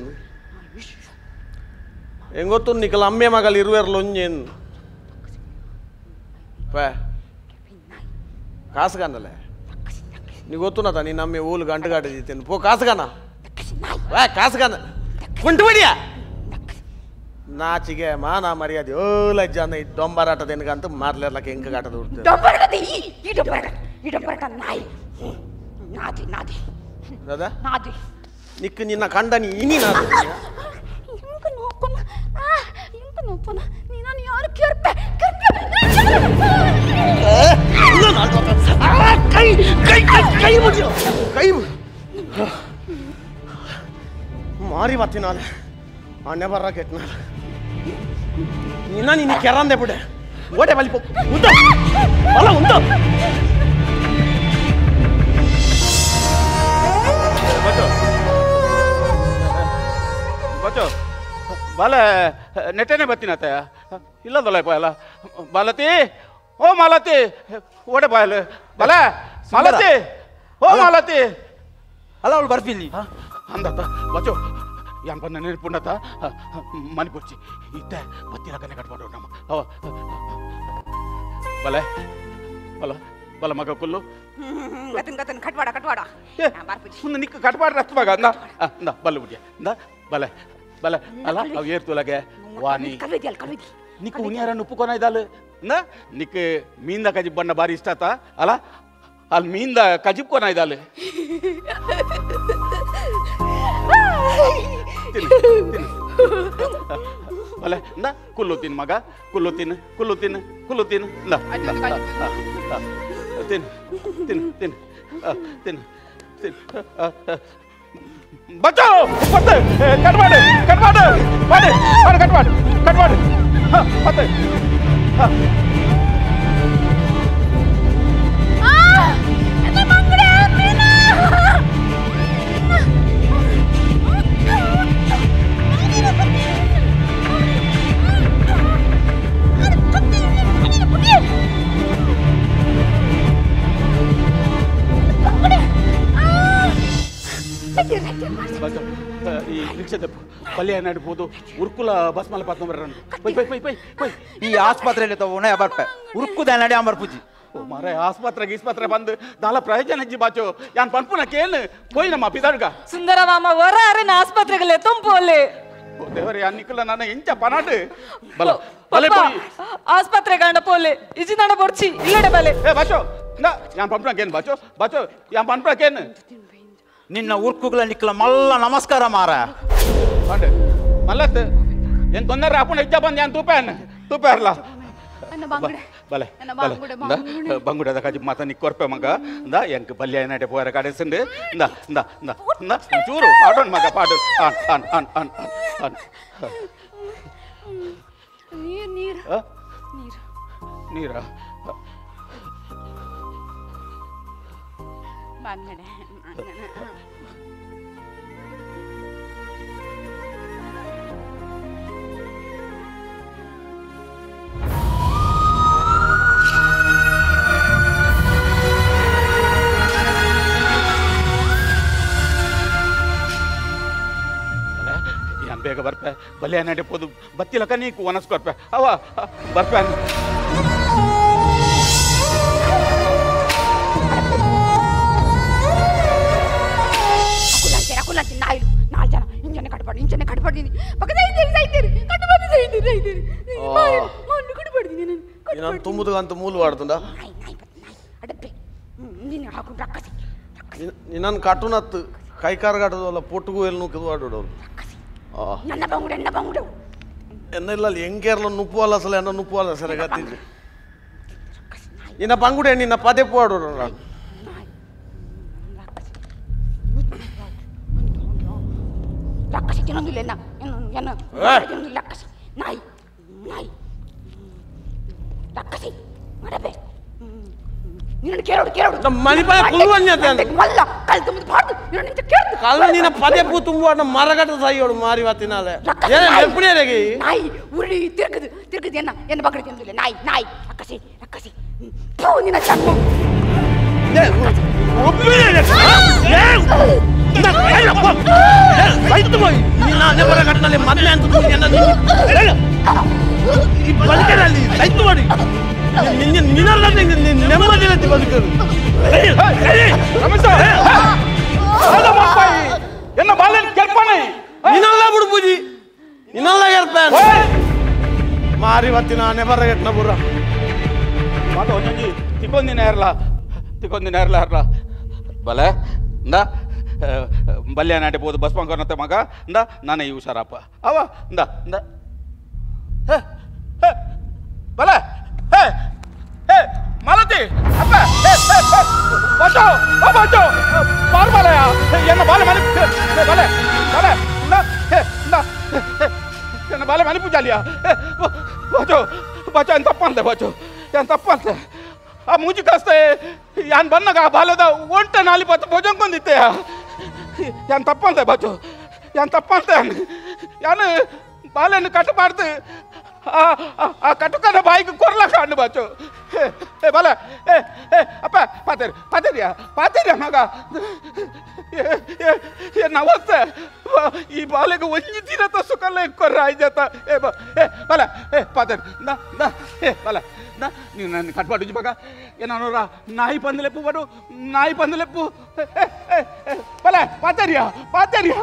ಹೆಂಗೊತ್ತು ನಿಕಲ ಅಮ್ಮೆ ಮಗಲು ಇರುವೆರ್ಲು ಒಂಜೇನು ಪೇ ಕಾಸುಗನ್ನಲೆ నీకు వస్తున్నదా నీ నమ్మే ఊళ్ళు గంట గంట తీస్తాను పో కాసుగానా కాసుగానా కుంటుబడియా నాచిగే మా నా మర్యాద ఓ లజ్జ అన్న ఈ దొంబరాట దేనికంత మాట్లాడలేక ఇంకా గట్ట దూరుతుంది నీకు నిన్న కండని ఇని నాది ಕೈ ಕೈ ಕೈ ಕೈ ಮುಗಿಯೋ ಕೈ ಮಾರಿ ಬತ್ತಿನಾಲೆ ಅಣ್ಣೆ ಬರ್ರ ಕೆಟ್ಟನಾಲ ನಿನ್ನ ನಿನ್ನ ಕೆರಂದೆ ಬಿಡೆ ಓಟೆ ಬಲಿಪೋ ಉಂಟು ಬಲ ಉಂಟು ಬಚ್ಚೋ ಬಚ್ಚೋ ಬಾಲ ನೆಟ್ಟನೆ ಬತ್ತಿನತ್ತಯ್ಯ ಇಲ್ಲದಲ್ಲ ಅಲ್ಲ ಬಾಲತಿ ಓ ಮಾಲತಿ ಓಡೆ ಬಾಯಲು ಬಲ ಮಾಲತಿ ಓ ಮಾಲತಿ ಅಲ್ಲ ಅವಳು ಬರ್ಪಿಲ್ಲಿ ಅಂದತ್ತ ಬಚ್ಚೋ ಯಾನ್ ಪನ್ನ ನೆನಪುಂಡತ ಮನಿಪುರ್ಚಿ ಇತ್ತೆ ಬತ್ತಿನ ಕನೆ ಕಟ್ಕೊಂಡು ನಮ್ಮ ಅವ ಬಲ ಬಲ ಬಲ ಮಗ ಕುಲ್ಲು ಗತನ್ ಗತನ್ ಕಟ್ವಾಡ ಕಟ್ವಾಡ ಮುಂದೆ ನಿಕ್ಕ ಕಟ್ವಾಡ ರಸ್ತ ಮಗ ಅಂದ ಅಂದ ಬಲ್ಲ ಬಿಡಿಯ ಅಂದ ಬಲ ಬಲ ಅಲ್ಲ ಅವು ಏರ್ತುಲಗೆ ವಾನಿ ಕಲ್ವಿದಿ ಅಲ್ಲ ಕಲ್ವಿದಿ నీకు ఉనియారని ఒప్పుకొని ఇదాలు నా నీకు మీంద కజిబ్బన్న బారి ఇష్టత అలా వాళ్ళు మీంద కజిప్పుకొని ఇదాలు భలే నా కుళ్ళు తిను మగ కుళ్ళు తిను కుళ్ళు తిను కుళ్ళు తిను తిను తిను తిను తిను తిను బచ్చో కట్వాడు కట్వాడు వాడు వాడు కట్వాడు కట్వాడు పತ್ತೆ ಈ ರಿಕ್ಷಾ ತಪ್ಪು ಪಲ್ಯ ನಡಿಬೋದು ಉರ್ಕುಲ ಬಸ್ ಮಲ ಪತ್ನ ಬರ್ರನ್ ಪೈ ಪೈ ಪೈ ಪೈ ಪೈ ಈ ಆಸ್ಪತ್ರೆಯಲ್ಲಿ ತಗೋಣ ಬರ್ಪೆ ಉರ್ಕುದ ನಡಿ ಅಮರ್ ಪೂಜಿ ಓ ಮಾರೆ ಆಸ್ಪತ್ರೆ ಗೀಸ್ಪತ್ರೆ ಬಂದು ದಾಲ ಪ್ರಯೋಜನ ಹೆಜ್ಜಿ ಬಾಚು ಯಾನ್ ಪನ್ಪುನ ಕೇಳು ಹೋಯ್ ನಮ್ಮ ಪಿದಾಡ್ಗ ಸುಂದರ ಮಾಮ ಹೊರ ಅರೆನ ಆಸ್ಪತ್ರೆಗಲ್ಲೇ ತುಂಪೋಲೆ ಓ ದೇವರೇ ಯಾನ್ ನಿಕ್ಕಲ ನನ್ನ ಎಂಚ ಪನಾಡು ಬಲ ಬಲೆ ಪೋಯಿ ಆಸ್ಪತ್ರೆ ಗಂಡ ಪೋಲೆ ಇಜಿ ನಡ ಬರ್ಚಿ ಇಲ್ಲಡೆ ಬಲೆ ಏ ಬಾಚು ನಾ ಯಾನ್ ಪನ್ಪುನ ಕೇನು ಬಾಚು ಬಾಚು ಯಾನ್ ಪನ್ಪುನ ಕೇನು ನಿನ್ನ ಉರ್ಕುಗಳ ನಿಕ್ಕಲ ಮಲ್ಲ ನಮಸ್ಕಾರ ಮಾರ పండు మళ్ళీ ఎంత తొందర రాకుండా ఇచ్చా పంది అని తూపాను తూపారులా అన్న బంగుడే ಬಲೆ ನನ್ನ ಬಲೆ ಬಂಗುಡೆ, ಇಂದ ಬಂಗುಡೆ. ಬಂಗುಡದ ಕಜಿ ಮಾತ ನಿ ಕೊರ್ಪೆ ಮಗ ಇಂದ ಎಂಕ್ ಬಲ್ಯ ಏನಾಟೆ ಪೋರ ಕಡೆಸಂಡು ಇಂದ ಇಂದ ಇಂದ ಇಂದ ಚೂರು ಪಾಡೋನ್ ಮಗ ಪಾಡೋನ್ ಆನ್ ಆನ್ ಆನ್ ಆನ್ ಆನ್ ನೀರ್ ನೀರ್ ಆ? ನೀರ್ ನೀರ ಬಂಗಡೆ ಬಂಗಡೆ. ಯಾನ್ ಬೇಗ ಬರ್ಪೆ ಬಲ್ಯ ಏನಾಟೆ ಪೋದು ಬತ್ತಿಲಕ ನೀಕು ಒನಸ್ ಕೊರ್ಪೆ ಅವ ಬರ್ಪೆ ಅಕುಲಾಂಚೆ ಅಕುಲಾಂಚೆ ನಾಯಿಲು ನಾಲ್ಕು ಜನ ಇಂಜನೆ ಕಟ್ಪಾಡಿ ಇಂಜನೆ ಕಟ್ಪಾಡಿದ್ದೀನಿ ಪಕ್ಕ ಸೈತೀರಿ ಸೈತೀರಿ ಕಟ್ಪಾಡಿ ಸೈತೀರಿ ಸೈತೀರಿ ಮಣ್ಣು ಕಟ್ಪಾಡಿದ್ದೀನಿ ನಾನು ನಾನು ತುಂಬುದು ಅಂತ ಮೂಲು ಆಡ್ತುಂಡ ನಾಯಿ ನಾಯಿ ಬತ್ ನಾಯಿ ಅಡಪ್ಪೆ ನೀನು ಹಾಕೊಂಡು ರಕ್ಕಸಿ ನಿನ್ನ ಕಟ್ಟುನತ್ತು ಕೈಕಾರ ಕಾಟದಲ್ಲ ಪೊಟ್ಟುಗೂ ಎಲ್ಲಿ ನುಕ್ಕದು ಆಡೋಡು ನನ್ನ ಬಂಗುಡೆ ನನ್ನ ಬಂಗುಡೆ ಎನ್ನೆಲ್ಲ ಹೆಂಗೇರ್ಲ ನುಪ್ಪು ಅಲ್ಲ ಸಲ ಎನ್ನ ನುಪ್ಪು ಅಲ್ಲ ಸರಿ ಗತ್ತಿದ್ರಿ ನಿನ್ನ ಬಂಗುಡೆ ನಿನ್ನ ಪದೇ ಪೋಡೋಡು ನಾನು ಲಕ್ಕಸಿ ತಿನ್ನೊಂದಿಲ್ಲ ಎನ್ನ ಎನ್ನ ತಿನ್ನೊಂದಿಲ್ಲ ಲಕ್ಕಸಿ ನಾಯಿ ನಾಯಿ ಲಕ್ಕಸಿ ಮಾಡಬೇ ನಿನ್ನ ಕೇಳೋಡು ಕೇಳೋಡು ನಮ್ಮ ಮನೆ ಬಾಯ ಕುಲ್ವನ್ಯತೆ ಅಂತ ಮಲ್ಲ ಕಲ್ ತುಂಬದು ಬಾರ್ದು ನಿನ್ನ ನಿಂತ ಕೇಳ್ದು ಕಾಲ ನಿನ್ನ ಪದೇ ಪೂ ತುಂಬು ಅಣ್ಣ ಮರಗಟ್ಟ ಸಾಯೋಡು ಮಾರಿ ವಾತಿನಾಲೆ ಏನೇ ನೆಪ್ಪುನೇರೆಗೆ ನಾಯಿ ಉರುಳಿ ತಿರುಗದು ತಿರುಗದು ಎನ್ನ ಎನ್ನ ಬಗಡೆ ತಿನ್ನೊಂದಿಲ್ಲ ನಾಯಿ ನಾಯಿ ಲಕ್ಕಸಿ ಲಕ್ಕಸಿ ಥೂ ನಿನ್ನ ಚರ್ಮ ಮರಗಟ್ಟನಲ್ಲಿ ಮೊದಲೇ ಅಂತ ಬದುಕರಲ್ಲಿ ಸೈತು ಮಾಡಿ ನೆಮ್ಮದಿ ಬದುಕರು ಎನ್ನ ಬಾಲ್ಯನ ಕೆರ್ಪನೆ ನಿನ್ನಲ್ಲ ಬಿಡು ಪೂಜಿ ನಿನ್ನಲ್ಲ ಕೆರ್ಪ ಮಾರಿ ಬತ್ತಿನ ನೆಬರಗಟ್ಟನ ಬುರ್ರ ಮಾತ ಒಂಜಿ ತಿಕ್ಕೊಂದಿನ ಇರಲ್ಲ ತಿಕ್ಕೊಂದಿನ ಇರಲ್ಲ ಇರಲ್ಲ ಬಲೆ ಇಂದ ಬಲ್ಯ ನಾಟಿ ಬೋದು ಬಸ್ ಬಂಕೋನತ್ತೆ ಮಗ ಇಂದ ನಾನೇ ಈ ಹುಷಾರಪ್ಪ ಅವ ಇಂದ ಇಂದ ಹೇ ಹೇ ಬಲೆ ಹೇ ಹೇ ಮಾಲತಿ ಅಪ್ಪ ಹೇ ಹೇ ಹೇ ಬಚ್ಚೋ ಓ ಬಚ್ಚೋ ಬಾರ್ ಬಲೆಯ ಎನ್ನ ಬಾಲೆ ಮನೆ ಬಲೆ ಬಲೆ ಇಂದ ಹೇ ಇಂದ ಎನ್ನ ಬಾಲೆ ಮನೆ ಪೂಜಾಲಿಯ ಬಚ್ಚೋ ಬಚ್ಚೋ ಎಂತ ತಪ್ಪಂತೆ ಬಚ್ಚೋ ಎಂತ ತಪ್ಪಂತೆ ಆ ಮೂಜಿ ಕಾಸ್ತೆ ಯಾನ್ ಬನ್ನಗ ಆ ಬಾಲದ ಒಂಟ ನಾಲಿ ಬತ್ತು ಭೋಜಂಕೊಂದಿತ್ತೆ ಯಾನ್ ತಪ್ಪಂತೆ ಬಚ್ಚು ಯಾನ್ ತಪ್ಪಂತೆ ಯಾನು ಬಾಲೆಯನ್ನು ಕಟ್ಟಬಾರ್ದು ಆ ಕಟುಕನ ಬಾಯಿಗೆ ಕೊರ್ಲಕ ಅಣ್ಣು ಬಚ್ಚು ಏ ಬಾಲ ಏ ಏ ಅಪ್ಪ ಪಾತೇರಿ ಪಾತೇರಿಯ ಪಾತೇರಿಯ ಮಗ ಏನ್ ಅವಸ್ಥೆ ಈ ಬಾಲೆಗೆ ಒಂಜಿ ದಿನದ ಸುಖಲ್ಲ ಕೊರ್ರ ಆಯ್ಜತ ಏ ಬಾ ಏ ಬಾಲ ಏ ಪಾತೇರಿ ನಾ ನಾ ಏ ಬಾಲ ನಾ ನೀವು ನನ್ನ ಕಟ್ಪಾಡು ಮಗ ಏನಾನೋರ ನಾಯಿ ಪಂದಲೆಪ್ಪು ಬಡು ನಾಯಿ ಪಂದಲೆಪ್ಪು ಬಾಲ ಪಾತೇರಿಯ ಪಾತೇರಿಯ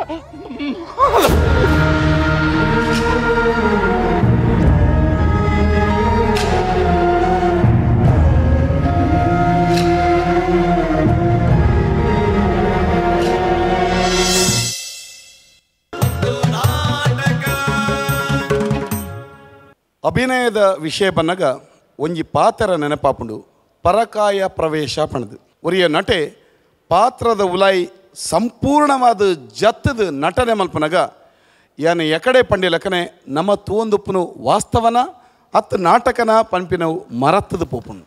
ಅಭಿನಯದ ವಿಷಯ ಬಂದಾಗ ಒಂಜಿ ಪಾತ್ರ ನೆನಪಾಪುಂಡು ಪರಕಾಯ ಪ್ರವೇಶ ಪಣದು ಒರಿಯ ನಟೆ ಪಾತ್ರದ ಉಲಾಯಿ ಸಂಪೂರ್ಣವಾದ ಜತ್ತದ ನಟನೆ ಮಲ್ಪನಗ ಯಾನ ಎಕಡೆ ಪಂಡಿ ಲೆಕ್ಕನೆ ನಮ್ಮ ತೂಂದುಪ್ಪನು ವಾಸ್ತವನ ಹತ್ತು ನಾಟಕನ ಪಂಪಿನವು ಮರತ್ತದ ಪೋಪುಂಡು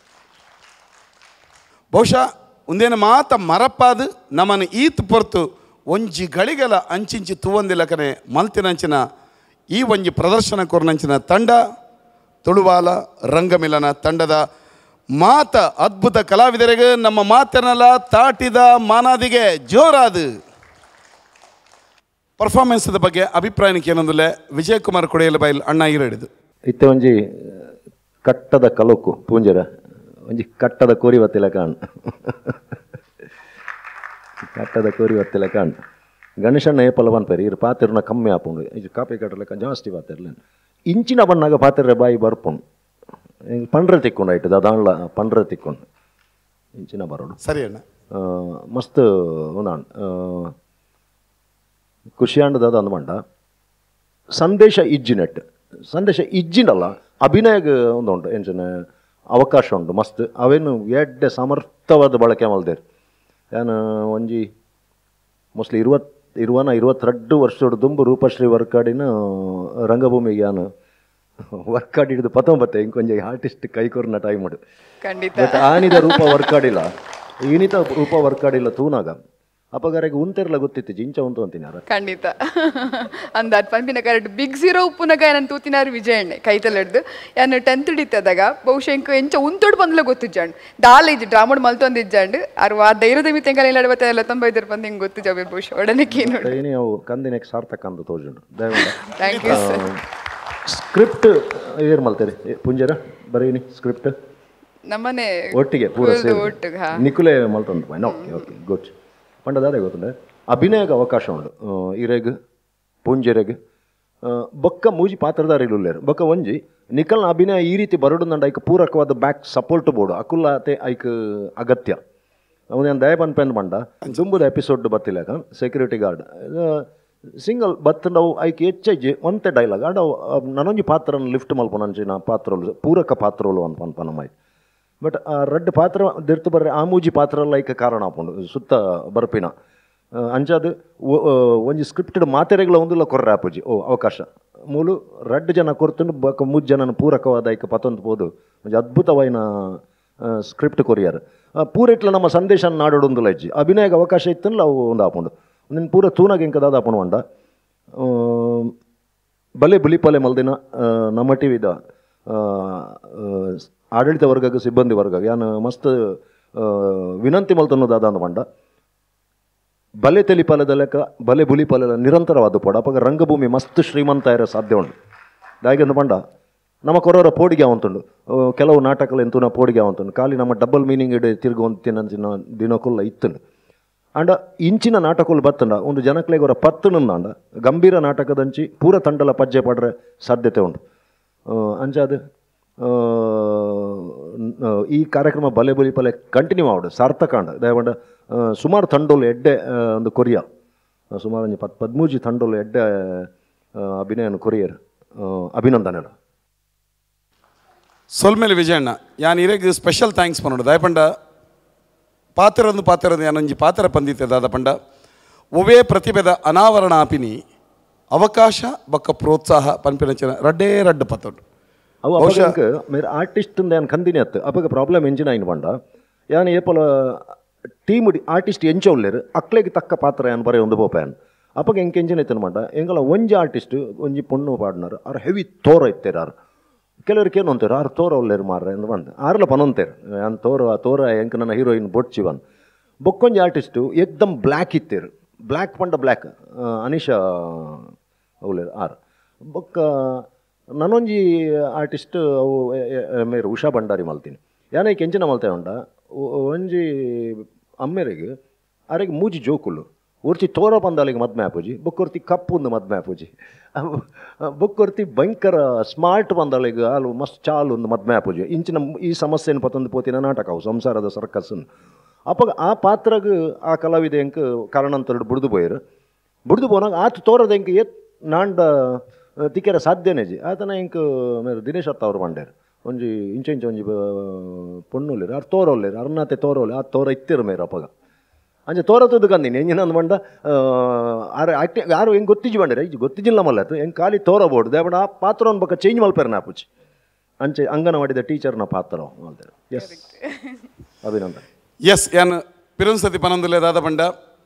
ಬಹುಶಃ ಒಂದೇನು ಮಾತ ಮರಪ್ಪಾದು ನಮ್ಮನ್ನು ಈತ್ ಪೊರ್ತು ಒಂಜಿ ಗಳಿಗೆಲ ಅಂಚಿಂಚಿ ತೂವಂದಿ ಲೆಕ್ಕನೆ ಮಲ್ತಿನಂಚಿನ ಈ ಒಂಜಿ ಪ್ರದರ್ಶನ ಕೊರ್ನಂಚಿನ ತಂಡ ತುಳುವಾಲ ರಂಗಮಿಲನ ತಂಡದ ಮಾತ ಅದ್ಭುತ ಕಲಾವಿದರಿಗೆ ನಮ್ಮ ಮಾತನೆಲ್ಲ ತಾಟಿದ ಮಾನಾದಿಗೆ ಜೋರಾದು ಪರ್ಫಾರ್ಮೆನ್ಸ್ದ ಬಗ್ಗೆ ಅಭಿಪ್ರಾಯಕ್ಕೆ ಏನಂದ್ರೆ ವಿಜಯ್ ಕುಮಾರ್ ಕೊಡೆಯಲ ಬೈಲ್ ಅಣ್ಣ ಹಿಡಿದು ಇತ್ತೆ ಒಂಜಿ ಕಟ್ಟದ ಕಲೋಕು ಪೂಂಜರ ಒಂಜಿ ಕಟ್ಟದ ಕೋರಿ ಬತ್ತಿಲ ಕಾಣ್ ಕಟ್ಟದ ಕೋರಿ ಬತ್ತಿಲ ಕಾಣ್ ಗಣೇಶಣ್ಣ ಏಪಲ ಬನ್ಪೇರಿ ಇರು ಪಾತಿರ್ನ ಕಮ್ಮಿ ಆಪುಂಡು ಇದು ಕಾಪಿ ಕಟ್ಟಲೆಕ್ಕ ಜಾಸ್ತಿ ಪಾತಿರ್ಲ ಇಂಚಿನ ಬಣ್ಣಾಗ ಪಾತಿರ್ರೆ ಬಾಯಿ ಬರ್ಪುಂಡು ಪಂಡ್ರೆ ತಿಕ್ಕೊಂಡು ಆಯ್ತದ ಅದಾಣ್ಲ ಪಂಡ್ರೆ ತಿಕ್ಕೊಂಡು ಇಂಚಿನ ಬರೋಡು ಸರಿ ಅಣ್ಣ ಮಸ್ತ್ ಉಂದಾಣ್ ಖುಷಿಯಾಂಡದ ಅಂದು ಮಂಡ ಸಂದೇಶ ಇಜ್ಜಿನೆಟ್ ಸಂದೇಶ ಇಜ್ಜಿಂಡಲ್ಲ ಅಭಿನಯಗ ಒಂದು ಉಂಟು ಎಂಚನೆ ಅವಕಾಶ ಉಂಟು ಮಸ್ತ್ ಅವೇನು ಎಡ್ಡೆ ಸಮರ್ಥವಾದ ಬಳಕೆ ಮಲ್ದೇರು ಏನು ಒಂಜಿ ಮೋಸ್ಟ್ಲಿ ಇರುವತ್ತು ಇರುವನ ಇರುವತ್ತೆರಡು ವರ್ಷದ ದುಂಬು ರೂಪಶ್ರೀ ವರ್ಕಾಡಿನ ರಂಗಭೂಮಿಗೆ ಯಾನು ವರ್ಕಾಡಿ ಹಿಡಿದು ಪತ್ತೊಂಬತ್ತೆ ಇಂಕೊಂಜಿ ಆರ್ಟಿಸ್ಟ್ ಕೈಕೊರ್ನ ಟೈಮ್ ಮಾಡು ಖಂಡಿತ ಬಟ್ ಆನಿದ ರೂಪ ವರ್ಕಾಡಿಲ್ಲ ಈನಿತ ರೂಪ ವರ್ಕಾಡಿಲ್ಲ ತೂನಾಗ ಅಪಗಾರಿಗೆ ಉಂತೆರ್ಲ ಗೊತ್ತಿತ್ತು ಜಿಂಚ ಉಂಟು ಅಂತಿನಾರ ಖಂಡಿತ ಅಂದಾಟ್ ಪಂಪಿನ ಕರೆಕ್ಟ್ ಬಿಗ್ ಝೀರೋ ಉಪ್ಪುನಗ ನಾನು ತೂತಿನಾರು ವಿಜಯಣ್ಣೆ ಕೈತಲೆಡ್ದು ಯಾನು ಟೆಂತ್ ಹಿಡಿತದಾಗ ಬಹುಶಃ ಇಂಕ ಎಂಚ ಉಂತೋಡು ಬಂದ್ಲ ಗೊತ್ತಿಜ್ಜಾಂಡು ದಾಲ ಇಜ್ಜು ಡ್ರಾಮೋಡ್ ಮಲ್ತೊಂದಿಜ್ಜಾಂಡು ಅರು ಆ ಧೈರ್ಯದ ಮಿತೆಂಗಲ್ ಇಲ್ಲ ಅಡವತ್ತ ಎಲ್ಲ ತೊಂಬೈದರ ಬಂದು ಹಿಂಗೆ ಗೊತ್ತು ಜಾಬೆ ಬಹುಶಃ ಒಡನೆಕ್ಕೆ ನೋಡಿ ಅವು ಕಂದಿನಕ್ಕೆ ಸಾರ್ಥಕ ಅಂತ ತೋಜುಂಡು ಥ್ಯಾಂಕ್ ಯು ಸರ್ ಸ್ಕ್ರಿಪ್ಟ್ ಏನು ಮಲ್ತೀರಿ ಪುಂಜರ ಬರೀನಿ ಸ್ಕ್ರಿಪ್ಟ್ ನಮ್ಮನೆ ಒಟ್ಟಿಗೆ ಪೂರ ಒಟ್ಟಿಗೆ ಹಾ ನಿಖುಲೆ ಮಲ್ತೊಂದು ಓಕೆ ಓಕೆ ಗುಡ್ ಪಂಡದಾದ ಗೊತ್ತುಂಡೆ ಅಭಿನಯಕ್ಕೆ ಅವಕಾಶ ಉಂಡು ಇರೆಗ್ ಪುಂಜೆರೆಗ್ ಬೊಕ್ಕ ಮೂಜಿ ಪಾತ್ರಧಾರಿಲುಲ್ಲೇರು ಬೊಕ್ಕ ಒಂಜಿ ನಿಖಲ್ನ ಅಭಿನಯ ಈ ರೀತಿ ಬರಡುಂದಂಡ ಐಕ್ ಪೂರಕವಾದ ಬ್ಯಾಕ್ ಸಪೋರ್ಟ್ ಬೋರ್ಡು ಅಕುಲ್ಲಾತೆ ಐಕ್ ಅಗತ್ಯ ಅವನೇನು ದಯಪನ್ ಪೆನ್ ಬಂಡ ದುಂಬುದ ಎಪಿಸೋಡ್ ಬತ್ತಿಲ್ಲ ಸೆಕ್ಯೂರಿಟಿ ಗಾರ್ಡ್ ಸಿಂಗಲ್ ಬತ್ ನಾವು ಐಕ್ ಹೆಚ್ಚೆಜ್ಜಿ ಒಂತೆ ಡೈಲಾಗ್ ಆಡ ನನೊಂಜಿ ಪಾತ್ರನ ಲಿಫ್ಟ್ ಮಲ್ಪೊನಂಚಿನ ಪಾತ್ರೋಲು ಪೂರಕ ಪಾತ್ರೋಲು ಅಂತ ಪನ್ಪನ ಮೈ ಬಟ್ ಆ ರಡ್ಡು ಪಾತ್ರ ದಿರ್ತು ಬರ್ರೆ ಆ ಮೂಜಿ ಪಾತ್ರ ಲೈಕ್ ಕಾರಣ ಹಾಕೊಂಡು ಸುತ್ತ ಬರ್ಪಿನ ಅಂಚಾದು ಒಂಜಿ ಸ್ಕ್ರಿಪ್ಟೆಡ್ ಮಾತೆರೆಗಳ ಒಂದಿಲ್ಲ ಕೊರ್ರೆ ಆಪುಜಿ ಓ ಅವಕಾಶ ಮೂಲು ರಡ್ಡು ಜನ ಕೊರ್ತುಂಡು ಬಕ ಮೂಜ್ ಜನನ ಪೂರಕವಾದ ಐಕ ಪತೊಂದು ಪೋದು ಒಂಜಿ ಅದ್ಭುತವಾಯಿನ ಸ್ಕ್ರಿಪ್ಟ್ ಕೊರಿಯರ್ ಪೂರ ಇಟ್ಲ ನಮ್ಮ ಸಂದೇಶ ನಾಡೋಡೊಂದುಲ ಇಜ್ಜಿ ಅಭಿನಯಕ್ಕೆ ಅವಕಾಶ ಇತ್ತಲ್ಲ ಅವು ಒಂದು ಹಾಕೊಂಡು ನಿನ್ನ ಪೂರ ತೂನಾಗ ಇಂಕ ದಾದ ಹಾಕೊಂಡು ಮಂಡ ಬಲೆ ಬುಲಿಪಲೆ ಮಲ್ದಿನ ನಮ್ಮ ಟಿವಿದ ಆಡಳಿತ ವರ್ಗಕ್ಕೆ ಸಿಬ್ಬಂದಿ ವರ್ಗ ಯಾನು ಮಸ್ತ್ ವಿನಂತಿ ಮಲ್ತನ್ನೋದಾದ ಅಂದ ಮಂಡ ಬಲೆ ತೆಲಿಪಾಲದ ಲೆಕ್ಕ ಬಲೆ ಬುಲಿಪಾಲೆಲ್ಲ ನಿರಂತರವಾದ ಪೋಡ ಅಪ್ಪಾಗ ರಂಗಭೂಮಿ ಮಸ್ತ್ ಶ್ರೀಮಂತ ಇರೋ ಸಾಧ್ಯ ಉಂಟು ಹಾಗೆಂದು ಮಂಡ ನಮ್ಮ ಕೊರೋರ ಪೋಡಿಗೆ ಅವಂತುಂಡು ಕೆಲವು ನಾಟಕಗಳು ಎಂತೂ ಪೋಡಿಗೆ ಅವಂತುಂಡು ಖಾಲಿ ನಮ್ಮ ಡಬಲ್ ಮೀನಿಂಗ್ ಇಡ ತಿರುಗುವಂತಿನ ದಿನಕ್ಕುಲ್ಲ ಇತ್ತುಂಡು ಅಂಡ ಇಂಚಿನ ನಾಟಕಗಳು ಬತ್ತಂಡ ಒಂದು ಜನಕ್ಲೆಗೊರ ಪತ್ತನಂದ ಗಂಭೀರ ನಾಟಕದಂಚಿ ಪೂರ ತಂಡಲ ಪಜ್ಜೆ ಪಡ್ರೆ ಸಾಧ್ಯತೆ ಉಂಟು ಅಂಚಾದು ಈ ಕಾರ್ಯಕ್ರಮ ಬಲೆ ಬಲಿ ಪಲೆ ಕಂಟಿನ್ಯೂ ಆವಡು ಸಾರ್ಥಕ ಅಂಡ ದಯವಂಡ ಸುಮಾರು ತಂಡೋಲು ಎಡ್ಡೆ ಒಂದು ಕೊರಿಯಾ ಸುಮಾರು ಒಂಜಿ ಪತ್ ಪದ್ಮೂಜಿ ತಂಡೋಲು ಎಡ್ಡೆ ಅಭಿನಯನ ಕೊರಿಯರ್ ಅಭಿನಂದನೆಗಳು ಸೊಲ್ಮೇಲೆ ವಿಜಯಣ್ಣ ಯಾನ್ ಇರೆಗ್ ಸ್ಪೆಷಲ್ ಥ್ಯಾಂಕ್ಸ್ ಪನ್ನೋಡು ದಯಪಂಡ ಪಾತ್ರೊಂದು ಪಾತ್ರೊಂದು ಯಾನೊಂಜಿ ಪಾತ್ರ ಪಂದಿತ್ತೆ ದಾದ ಪಂಡ ಒವೇ ಪ್ರತಿಭೆದ ಅನಾವರಣ ಆಪಿನಿ ಅವಕಾಶ ಬೊಕ್ಕ ಪ್ರೋತ್ಸಾಹ ಪನ್ಪಿನಂಚಿನ ರಡ್ಡೇ ರಡ್ಡು ಪತ್ತೊಂಡು ಅವು ಅವಾಗ ಮೇರೆ ಆರ್ಟಿಸ್ಟ್ ಏನು ಕಂದಿನಿ ಅತ್ತು ಅವಾಗ ಪ್ರಾಬ್ಲಮ್ ಎಂಜಿನ ಆಯ್ನು ಬಂಡ ಯಾನು ಏಪಲ ಟೀಮ್ ಆರ್ಟಿಸ್ಟ್ ಎಂಚ ಉಳ್ಳೇರು ಅಕ್ಲೆಗೆ ತಕ್ಕ ಪಾತ್ರ ಏನು ಬರೀ ಒಂದು ಬೋಪ ಏನು ಅವಾಗ ಎಂಗೆ ಎಂಜಿನ ಐತನ ಮಂಡ ಎಂಗಲ ಒಂಜಿ ಆರ್ಟಿಸ್ಟ್ ಒಂಜಿ ಪೊಣ್ಣು ಪಾಡ್ನಾರು ಅವ್ರು ಹೆವಿ ತೋರ ಇತ್ತೇರು ಆರು ಕೆಲವ್ರಿಗೆ ಏನು ಅಂತಾರೆ ಆರು ತೋರ ಉಳ್ಳೇರು ಮಾರ್ರೆ ಎಂದು ಬಂದು ಆರ್ಲ ಪನೊಂತೇರು ಏನು ತೋರ ತೋರ ಎಂಕ ನನ್ನ ಹೀರೋಯಿನ್ ಬೊಡ್ಚಿವನ್ ಬೊಕ್ಕೊಂಜಿ ಆರ್ಟಿಸ್ಟು ಏಕ್ದಮ್ ಬ್ಲ್ಯಾಕ್ ಇತ್ತೇರು ಬ್ಲ್ಯಾಕ್ ಪಂಡ ಬ್ಲ್ಯಾಕ್ ಅನಿಶಾ ಉಳ್ಳೇರು ಆರು ಬೊಕ್ಕ ನಾನೊಂಜಿ ಆರ್ಟಿಸ್ಟ್ ಅವು ಮೇರು ಉಷಾ ಭಂಡಾರಿ ಮಲ್ತೀನಿ ಯಾನೈಕೆ ಎಂಚಿನ ಮಲ್ತೆ ಉಂಡ ಒಂಜಿ ಅಮ್ಮೆರಿಗೆ ಅರೆಗೆ ಮೂಜಿ ಜೋಕುಲು ಉರ್ಚಿ ತೋರ ಪಂದಾಲಿಗೆ ಮದ್ಮೆ ಆಪುಜಿ ಬೊಕ್ಕೊರ್ತಿ ಕಪ್ಪುಂದು ಮದ್ಮೆ ಆಪುಜಿ ಬೊಕ್ಕೊರ್ತಿ ಭಯಂಕರ ಸ್ಮಾರ್ಟ್ ಪಂದಾಳಿಗೆ ಅಲು ಮಸ್ತ್ ಚಾಲು ಒಂದು ಮದ್ಮೆ ಆಪುಜಿ ಇಂಚಿನ ಈ ಸಮಸ್ಯೆನ ಪತ್ತೊಂದು ಪೋತಿನ ನಾಟಕ ಅವು ಸಂಸಾರದ ಸರ್ಕಸ್ಸನ್ನು ಅಪ್ಪಾಗ ಆ ಪಾತ್ರಗೆ ಆ ಕಲಾವಿದ ಎಂಕ್ ಕಾರಣಾಂತರ ಬುಡ್ದು ಪೋಯರು ಬುಡ್ದು ಪೋನಾಗ ಆತು ತೋರದ ಎಂಕ್ ಏತ್ ನಾಂಡ ತಿಕ್ಕೆರ ಸಾಧ್ಯನೇ ಜಿ ಆತನ ಇಂಕ ಮೇರೆ ದಿನೇಶ್ ಅತ್ತ ಅವ್ರು ಮಂಡ್ಯಾರ ಒಂಜಿ ಇಂಚ ಇಂಚ ಒಂಜಿ ಪೊಣ್ಣುಲ್ಲೇರು ಅವ್ರು ತೋರೊಲ್ಲೇರು ಅರ್ನಾತೆ ತೋರೊಲ್ಲೆ ಆ ತೋರ ಇತ್ತಿರು ಮೇರೆ ಅಪ್ಪಗ ಅಂಚೆ ತೋರ ತುದು ಕಂದಿನಿ ಎಂಜಿನಂದು ಮಂಡ ಆರು ಆಕ್ಟಿ ಯಾರು ಹೆಂಗೆ ಗೊತ್ತಿಜ್ಜಿ ಬಂಡಿರ ಈಗ ಗೊತ್ತಿದ್ದಿಲ್ಲ ಮಲ್ಲತ್ತು ಹೆಂಗೆ ಖಾಲಿ ತೋರಬೋಡು ದೇವಣ್ಣ ಆ ಪಾತ್ರ ಒಂದು ಬಕ್ಕ ಚೇಂಜ್ ಮಲ್ಪೇರು ನಾಪುಚ್ಚಿ ಅಂಚೆ ಅಂಗನವಾಡಿದ ಟೀಚರ್ನ ಪಾತ್ರ ಮಾಡ್ತಾರೆ ಎಸ್ ಅಭಿನಂದನೆ ಎಸ್ ಯಾನ್ ಪಿರೊಂದು ಸತಿ ಪನೊಂದುಲೆ ದಾದ ಪಂಡ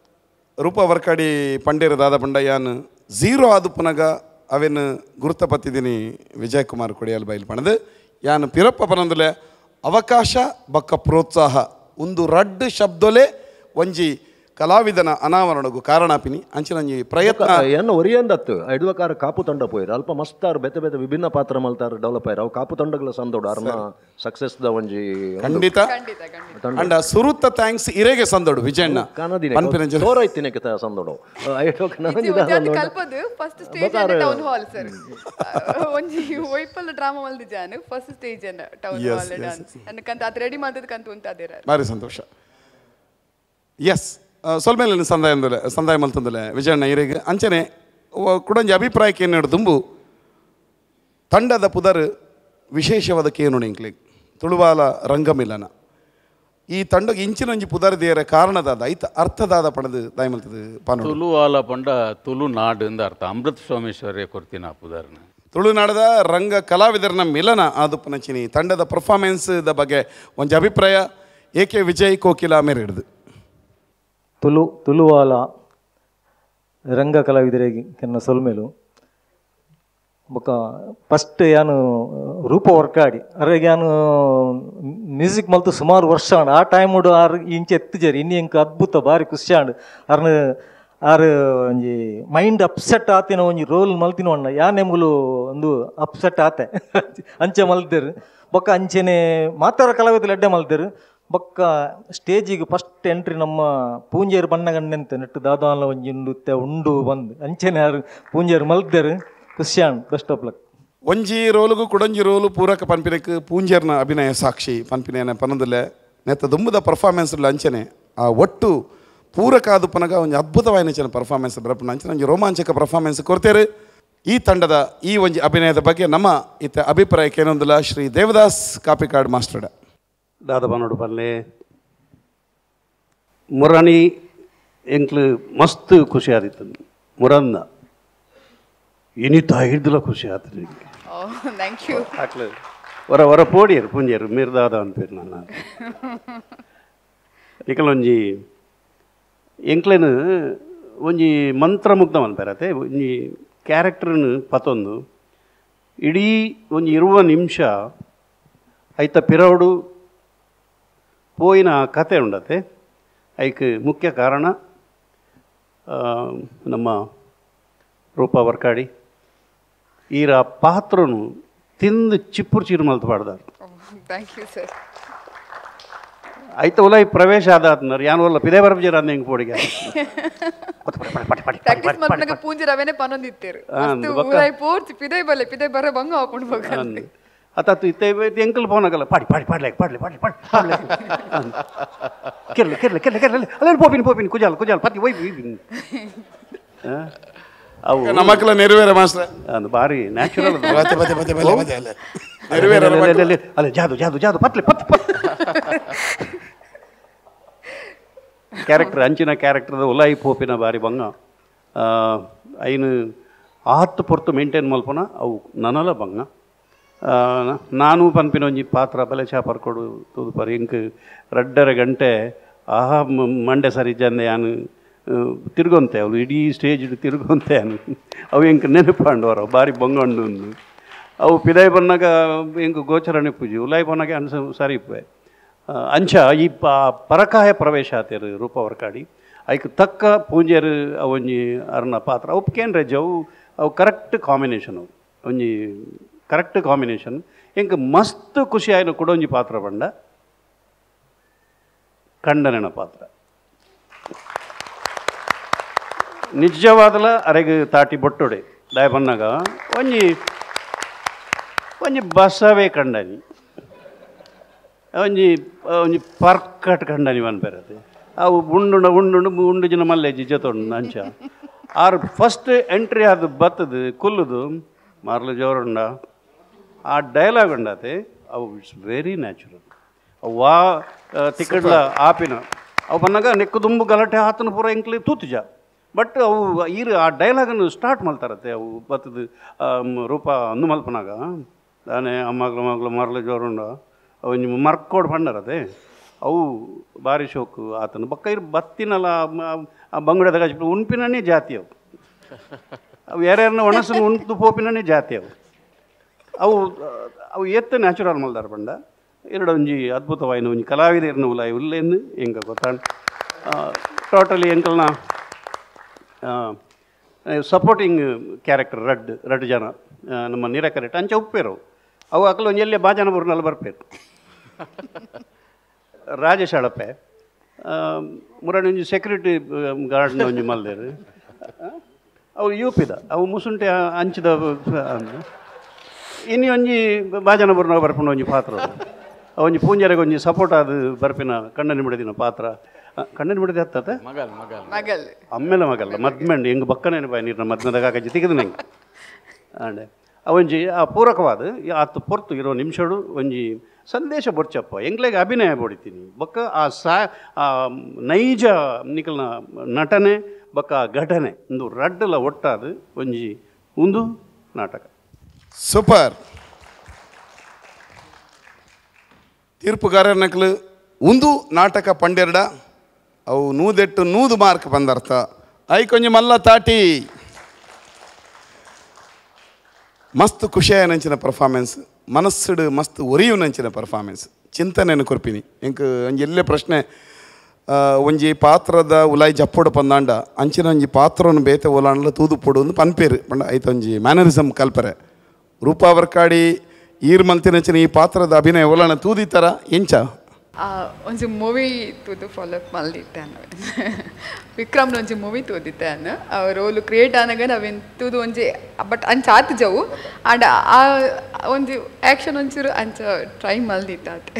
ರೂಪ ವರ್ಕಾಡಿ ಪಂಡೇರು ದಾದ ಪಂಡ ಯಾನ್ ಝೀರೋ ಆದು ಪುನಗ ಅವೇನು ಗುರುತಪತ್ತಿದ್ದೀನಿ ವಿಜಯ್ ಕುಮಾರ್ ಕೊಡಿಯಲ್ ಬೈಲ್ ಪಣದು ಯಾನು ಪಿರಪ್ಪ ಪನೊಂದುಲೆ ಅವಕಾಶ ಬಕ್ಕ ಪ್ರೋತ್ಸಾಹ ಒಂದು ರಡ್ಡು ಶಬ್ದೊಲೆ ಒಂಜಿ ಕಲಾವಿದನ ಅನಾವರಣಗೂ ಕಾರಣಾಪಿನಿ ಅಂಚಿನಂಜಿ ಪ್ರಯತ್ನ ಏನು ಒರಿಯಂದತ್ತು ಐಡುವಕಾರ ಕಾಪು ತಂಡ ಪೋಯ್ರು ಅಲ್ಪ ಮಸ್ತಾರು ಬೆತೆ ಬೆತೆ ವಿಭಿನ್ನ ಪಾತ್ರ ಮಲ್ತಾರು ಡೆವಲಪ್ ಆಯ್ರು ಅವು ಕಾಪು ತಂಡಗಳ ಸಂದೋಡು ಅರ್ನ ಸಕ್ಸೆಸ್ ದ ಒಂಜಿ ಖಂಡಿತ ಅಂಡ ಸುರುತ್ತ ಥ್ಯಾಂಕ್ಸ್ ಇರೆಗೆ ಸಂದೋಡು ವಿಜಯಣ್ಣ ಕಾನದಿನ ತೋರ ಐತಿನ ಕಿತ ಸಂದೋಡು ಕಲ್ಪದು first stage town hall sir ಒಂಜಿ ಒಯ್ಪಲ್ಲ ಡ್ರಾಮಾ ಮಲ್ದಿಜಾನು ಫಸ್ಟ್ ಸ್ಟೇಜ್ ಅನ್ನ ಟೌನ್ ಹಾಲ್ ಡಾನ್ಸ್ ಅನ್ನಕಂತ ಅದು ರೆಡಿ ಮಾಡ್ದಕ್ಕಂತ ಉಂತಾದೇರ ಭಾರಿ ಸಂತೋಷ ಎಸ್ ಸೊಲ್ಮೇಲೆ ಸಂದಾಯ ಅಂದಲೆ ಸಂದಾಯ ಮಲ್ತಂದಲೆ ವಿಜಯಣ್ಣ ಇರೆಗೆ ಅಂಚನೆ ಕುಡಂಜಿ ಅಭಿಪ್ರಾಯಕ್ಕೆ ಏನು ದುಂಬು ತಂಡದ ಪುದರ್ ವಿಶೇಷವಾದ ಕೇನು ಇಂಕ್ಲಿಗೆ ತುಳುವಾಲ ರಂಗಮಿಲನ ಈ ತಂಡಕ್ಕೆ ಇಂಚಿನ ಒಂಜಿ ಪುದರ್ದಿಯರ ಕಾರಣದಾದ ಐತ ಅರ್ಥದಾದ ಪಣದು ದಾಯಮಲ್ತದ ಪಾನ ತುಳುವಾಲ ಪಂಡ ತುಳುನಾಡು ಎಂದು ಅರ್ಥ ಅಮೃತ ಸೋಮೇಶ್ವರ್ಯ ಕೊರ್ತಿನ ಪುದರ್ನ ತುಳುನಾಡದ ರಂಗ ಕಲಾವಿದರನ ಮಿಲನ ಆದುಪ್ಪನಚಿನಿ ತಂಡದ ಪರ್ಫಾರ್ಮೆನ್ಸ್ದ ಬಗ್ಗೆ ಒಂಜಿ ಅಭಿಪ್ರಾಯ ಎ ಕೆ ವಿಜಯ್ ಕೋಕಿಲ ಮೇರೆ ಹಿಡಿದು ತುಳು ತುಳುವಾಲ ರಂಗ ಕಲಾವಿದರಿಗೆ ಕೆನ್ನ ಸೊಲ್ಮೇಲು ಬೊಕ ಫಸ್ಟ್ ಯಾನು ರೂಪ ವರ್ಕಾಡಿ ಅರೆಗೆ ಯಾನು ಮ್ಯೂಸಿಕ್ ಮಲ್ತು ಸುಮಾರು ವರ್ಷ ಆಂಡ್ ಆ ಟೈಮುಡು ಆರು ಇಂಚೆ ಎತ್ತಿಜೇರಿ ಇನ್ನು ಇಂಕ ಅದ್ಭುತ ಭಾರಿ ಖುಷಿ ಆಂಡ್ ಅರ್ನ ಆರು ಒಂಜಿ ಮೈಂಡ್ ಅಪ್ಸೆಟ್ ಆತಿನ ಒಂಜಿ ರೋಲ್ ಮಲ್ತಿನ ಅಣ್ಣ ಯಾನ್ ಎಮ್ಗುಲು ಒಂದು ಅಪ್ಸೆಟ್ ಆತೆ ಅಂಚೆ ಮಲ್ದೇರು ಬೊಕ್ಕ ಅಂಚೆನೆ ಮಾತಾಡ ಕಲಾವಿದರು ಎಡ್ಡೆ ಮಲ್ದೇರು ಬೊಕ್ಕ ಸ್ಟೇಜಿಗೆ ಫಸ್ಟ್ ಎಂಟ್ರಿ ನಮ್ಮ ಪೂಂಜೇರು ಬಣ್ಣಗಣ್ಣೆಂತ ನೆಟ್ಟು ದಾದಾಲ ಒಂಜಿ ಉಂಡುತ್ತೆ ಉಂಡು ಬಂದು ಅಂಚೆನೆ ಯಾರು ಪೂಂಜೇರು ಮಲ್ದೇರು ಖುಷಿಯಾನ್ ಬೆಸ್ಟ್ ಆಫ್ ಲಕ್ ಒಂಜಿ ರೋಲುಗು ಕುಡೊಂಜಿ ರೋಲು ಪೂರಕ ಪನ್ಪಿನಕ್ಕೆ ಪೂಂಜೇರ್ನ ಅಭಿನಯ ಸಾಕ್ಷಿ ಪನ್ಪಿನೇನ ಪನದಲ್ಲೇ ನೆತ್ತ ದುಂಬದ ಪರ್ಫಾರ್ಮೆನ್ಸ್ ಅಂಚನೆ ಆ ಒಟ್ಟು ಪೂರಕ ಆದು ಪನಗ ಒಂಜಿ ಅದ್ಭುತವಾಯಿನ ಪರ್ಫಾರ್ಮೆನ್ಸ್ ಬರಪನ ಅಂಚನೆ ಒಂಜಿ ರೋಮಾಂಚಕ ಪರ್ಫಾರ್ಮೆನ್ಸ್ ಕೊಡ್ತೇರು ಈ ತಂಡದ ಈ ಒಂಜಿ ಅಭಿನಯದ ಬಗ್ಗೆ ನಮ್ಮ ಇತ್ತ ಅಭಿಪ್ರಾಯಕ್ಕೆ ಏನೊಂದಿಲ್ಲ ಶ್ರೀ ದೇವದಾಸ್ ಕಾಪಿಕಾಡ್ ಮಾಸ್ಟರ್ಡ ದಾದಬನೋಡು ಪಲ್ಲೆ ಮುರಣಿ ಎಂಕ್ಲು ಮಸ್ತ್ ಖುಷಿ ಆದಿತ್ತು ಮುರಂದ ಇನಿತ ಹಿಡ್ದಲ ಖುಷಿ ಆಯ್ತು ಥ್ಯಾಂಕ್ ಯು ಆಕ್ಲು ಹೊರ ಹೊರ ಪೋಡಿಯರು ಪುಂಜರು ಮೀರ್ ದಾದ ಅನ್ಪೇರು ನಾನು ನಿಕಲ್ ಒಂಜಿ ಎಂಕ್ಲೇನು ಒಂಜಿ ಮಂತ್ರಮುಗ್ಧ ಅನ್ಪೇರತ್ತೆ ಒಂಜಿ ಕ್ಯಾರೆಕ್ಟರ್ನು ಪತೊಂದು ಇಡೀ ಒಂಜಿ ಇರುವ ನಿಮಿಷ ಐತ ಪಿರವಡು ಪೋಯಿನ ಕತೆ ಉಂಡತೆ ಐಕ್ ಮುಖ್ಯ ಕಾರಣ ನಮ್ಮ ರೂಪಾ ವರ್ಕಾಡಿ ಈರ ಪಾತ್ರನು ತಿಂದು ಚಿಪ್ಪುರು ಚೀರು ಮಲ್ತು ಪಾಡ್ದಾರ ಥ್ಯಾಂಕ್ ಯು ಸರ್ ಐತ ಉಲಾಯಿ ಪ್ರವೇಶ ಆದಾತ್ನರ್ ಯಾನು ಒಲ್ಲ ಪಿದೇ ಬರಬ್ಜೀರ ಅಂದ ಹೆಂಗೆ ಪೋಡಿಗೆ ಪ್ರಾಕ್ಟೀಸ್ ಮಾಡ್ನಾಗ ಪೂಂಜಿ ರವೆನೆ ಪನೊಂದಿತ್ತೇರು ಅಷ್ಟು ಉಲಾಯಿ ಪೂರ್ತಿ ಪಿದೇ ಬಲೆ ಪಿದೇ ಬರ ಬಂಗ ಹಾಕೊಂಡು ಹೋಗಂತೆ ಅತ್ತು ಇತ್ತೆ ಎಂಕಲ್ ಫೋನಾಗಲ್ಲ ಪಾಡಿ ಪಾಡಿ ಪಾಡ್ಲೆ ಪಾಡ್ಲೆ ಪಾಡ್ಲೆ ಪಾಡಿ ಪಾಡ್ಲೆ ಕೆರ್ಲೆ ಕೆರ್ಲೆ ಕೆರ್ಲೆ ಕೆರ್ಲೆ ಅಲ್ಲೆಲ್ಲ ಪೋಪಿನ ಪೋಪಿನ ಕುಜಾಲ್ ಕುಜಾಲ್ ಪತಿ ಒಯ್ ಅವು ನಮಕ್ಲ ನೆರವೇರ ಮಾಸ್ಟರ್ ಅದು ಭಾರಿ ನ್ಯಾಚುರಲ್ ನೆರವೇರ ಅಲ್ಲ ಜಾದು ಜಾದು ಜಾದು ಪತ್ಲೆ ಪತ್ ಪತ್ ಕ್ಯಾರೆಕ್ಟರ್ ಅಂಚಿನ ಕ್ಯಾರೆಕ್ಟರ್ದ ಉಲಾಯಿ ಪೋಪಿನ ಬಾರಿ ಬಂಗ ಐನು ಆತ್ತು ಪೊರ್ತು ಮೇಂಟೈನ್ ಮಲ್ಪನ ಅವು ನನಲ ಬಂಗ ನಾನು ಪನ್ಪಿನ ಒಂಜಿ ಪಾತ್ರ ಬಲೆ ಚಾಪರ್ ಕೊಡು ತೂದು ಪರ್ ಇಂಕ್ ರಡ್ಡರ ಗಂಟೆ ಆಹಾ ಮಂಡೆ ಸರಿ ಜಂದೆ ಯಾನು ತಿರುಗೊಂತೆ ಅವಳು ಇಡೀ ಸ್ಟೇಜ್ ತಿರುಗೊಂತೆ ಅನು ಅವು ಎಂಕ್ ನೆನಪಂಡವರ ಬಾರಿ ಬೊಂಗೊಂಡು ಅವು ಪಿದಾಯಿ ಬನ್ನಾಗ ಎಂಕ್ ಗೋಚರಣೆ ಪೂಜಿ ಉಲಾಯಿ ಬನ್ನಾಗ ಅನ್ಸ ಸರಿ ಇಪ್ಪೆ ಅಂಚ ಈ ಪ ಪರಕಾಯ ಪ್ರವೇಶ ಆತೇರು ರೂಪ ವರ್ಕಾಡಿ ಐಕ್ ತಕ್ಕ ಪೂಂಜೇರು ಅವೊಂಜಿ ಅರ್ನ ಪಾತ್ರ ಅವು ಕೇನ್ರೆ ಜವು ಅವು ಕರೆಕ್ಟ್ ಕಾಂಬಿನೇಷನ್ ಅವು ಒಂಜಿ ಕರೆಕ್ಟ್ ಕಾಂಬಿನೇಷನ್ ಎಂಕ್ ಮಸ್ತ್ ಖುಷಿ ಆಯ್ನ ಕೊಡೊಂಜಿ ಪಾತ್ರ ಬಂಡ ಖಂಡನೆನ ಪಾತ್ರ ನಿಜವಾದಲ ಅರೆಗೆ ತಾಟಿ ಬೊಟ್ಟೊಡೆ ದಾಯ ಬನ್ನಾಗ ಒಂಜಿ ಒಂಜಿ ಬಸವೇ ಕಂಡನಿ ಒಂಜಿ ಒಂಜಿ ಪರ್ಕಟ್ ಕಂಡನಿ ಅನ್ಪೇರತ್ತೆ ಅವು ಉಂಡುಂಡ ಉಂಡುಂಡು ಉಂಡು ಜನ ಮಲ್ಲೆಜ್ಜಿ ಜೊತೊಂಡು ಅಂಚ ಆರು ಫಸ್ಟ್ ಎಂಟ್ರಿ ಅದು ಬತ್ತದು ಕುಲ್ಲುದು ಮಾರ್ಲು ಜೋರುಂಡ ಆ ಡೈಲಾಗ್ ಉಂಡತೆ ಅವು ಇಟ್ಸ್ ವೆರಿ ನ್ಯಾಚುರಲ್ ಅವು ವಾ ತಿಕ್ಕಡ್ಲ ಆಪಿನ ಅವು ಬಂದಾಗ ನೆಕ್ಕು ದುಂಬು ಗಲಾಟೆ ಆತನ ಪೂರ ಎಂಕ್ಲಿ ತೂತುಜ ಬಟ್ ಅವು ಈರು ಆ ಡೈಲಾಗನ್ನು ಸ್ಟಾರ್ಟ್ ಮಾಡ್ತಾರತ್ತೆ ಅವು ಬತ್ತದು ರೂಪ ಅಂದು ಮಲ್ಪನಾಗ ದಾನೆ ಅಮ್ಮಗ್ಲು ಮಗ್ಲು ಮಾರ್ಲು ಜೋರುಂಡ ಅವು ನಿಮ್ಮ ಮರ್ಕೋಡ್ ಬಂಡರತೆ ಅವು ಭಾರಿ ಶೋಕು ಆತನ ಬಕ್ಕ ಇರು ಬತ್ತಿನಲ್ಲ ಆ ಬಂಗುಡದಾಗ ಉಣ್ಪಿನೇ ಜಾತಿ ಅವು ಅವು ಯಾರ್ಯಾರನ್ನ ಒಣಸನ್ನು ಉಣ್ತು ಪೋಪಿನೇ ಜಾತಿ ಅವು ಅವು ಅವು ಎತ್ತ ನ್ಯಾಚುರಲ್ ಮಲ್ದಾರ ಬಂಡ ಎರಡು ಒಂಜಿ ಅದ್ಭುತವಾಯಿನ ಒಂಜಿ ಕಲಾವಿದರ್ನ ಉಲಾಯಿ ಉಲ್ಲೆಂದು ಹೆಂಗೆ ಗೊತ್ತಾಂಡು ಟೋಟಲಿ ಎಂಕಲ್ನ ಸಪೋರ್ಟಿಂಗ್ ಕ್ಯಾರೆಕ್ಟರ್ ರಡ್ ರಡ್ ಜನ ನಮ್ಮ ನೀರಕರೆಟ್ ಅಂಚೆ ಉಪ್ಪೇರು ಅವು ಅಕಲು ಒಂಜಿ ಎಲ್ಲೇ ಬಾಜನ ಬೂರ್ನಲ್ಲಿ ಬರ್ಪೇರು ರಾಜೇಶ್ ಅಳಪೆ ಮುರಾಣಿ ಒಂಜಿ ಸೆಕ್ಯೂರಿಟಿ ಗಾರ್ಡ್ನ ಒಂಜಿ ಮಲ್ದೇರು ಅವು ಯೂಪಿದ ಅವು ಮುಸುಂಟೆ ಅಂಚಿದ ಇನ್ನು ಒಂಜಿ ಬಾಜನ ಬೂರ್ನಾಗ ಬರ್ಪುಂಡು ಒಂಜಿ ಪಾತ್ರ ಒಂಜಿ ಪೂಂಜರೆಗೆ ಒಂಜಿ ಸಪೋರ್ಟ್ ಆದ ಬರ್ಪಿನ ಕಣ್ಣನಿ ಬಿಡದಿನ ಪಾತ್ರ ಕಣ್ಣನಿ ಬಿಡದೆ ಹತ್ತತೆ ಮಗಲ್ ಮಗಲ್ ಮಗಲ್ ಅಮ್ಮೆಲೆ ಮಗಲ್ಲ ಮದ್ಮೆಂಡು ಹೆಂಗೆ ಬಕ್ಕನೇನು ಬಾಯ್ ನೀರಿನ ಮದ್ಮೆದಾಗ ಹಾಕಿ ತೆಗೆದು ನಂಗೆ ಆಂಡೆ ಅವೊಂಜಿ ಆ ಪೂರಕವಾದ ಆತು ಪೊರ್ತು ಇರೋ ನಿಮಿಷಡು ಒಂಜಿ ಸಂದೇಶ ಬೊಡ್ಚಪ್ಪ ಎಂಗ್ಲೆಗೆ ಅಭಿನಯ ಬೊಡಿತೀನಿ ಬೊಕ್ಕ ಆ ಸಾ ಆ ನೈಜ ನಿಕಲ್ನ ನಟನೆ ಬೊಕ್ಕ ಆ ಘಟನೆ ಒಂದು ರಡ್ಡಲ ಒಟ್ಟಾದ ಒಂಜಿ ಒಂದು ನಾಟಕ. ಸೂಪರ್. ತೀರ್ಪುಗಾರ ನಕಲು ಒಂದು ನಾಟಕ ಪಂಡೆರಡ ಅವು ನೂದೆಟ್ಟು ನೂದು ಮಾರ್ಕ್ ಬಂದರ್ಥ ಐ ಕೊಂಚ ಮಲ್ಲ ತಾಟಿ ಮಸ್ತ್ ಖುಷಿಯ ನಂಚಿನ ಪರ್ಫಾರ್ಮೆನ್ಸ್ ಮನಸ್ಸುಡು ಮಸ್ತ್ ಒರಿಯು ನಂಚಿನ ಪರ್ಫಾರ್ಮೆನ್ಸ್ ಚಿಂತನೆಯನ್ನು ಕೊರ್ಪಿನಿ ಎಂಕ್ ಒಂಜಿ ಎಲ್ಲೇ ಪ್ರಶ್ನೆ ಒಂಜಿ ಪಾತ್ರದ ಉಲಾಯಿ ಜಪ್ಪೋಡು ಪಂದಾಂಡ ಅಂಚಿನ ಒಂಜಿ ಪಾತ್ರವನ್ನು ಬೇತೆ ಓಲಾಂಡ್ಲ ತೂದು ಪೋಡು ಒಂದು ಪನ್ಪೇರು ಪಂಡ ಐತ ಒಂಜಿ ಮ್ಯಾನರಿಸಮ್ ಕಲ್ಪರೆ ರೂಪಾ ವರ್ಕಾಡಿ ಈರ್ ಮಲ್ತಿನಂಚಿನ ಈ ಪಾತ್ರದ ಅಭಿನಯ ಓಲಾಣ ತೂದಿತ್ತಾರ ಎಂಚ ಒಂಜಿ ಮೂವಿ ತೂದು ಫಾಲೋ ಮಲ್ದಿತ್ತಾನು ವಿಕ್ರಮ್ ಒಂಜಿ ಮೂವಿ ತೂದಿತ್ತಾನು ಆ ರೋಲ್ ಕ್ರಿಯೇಟ್ ಆನಾಗ ನಾವೇನು ತೂದು ಒಂಜಿ ಬಟ್ ಅಂಚ ಆತು ಜವು ಆಂಡ ಆ ಒಂಜಿ ಆ್ಯಕ್ಷನ್ ಒಂಚೂರು ಅಂಚ ಟ್ರೈ ಮಲ್ದಿತ್ತಾತೆ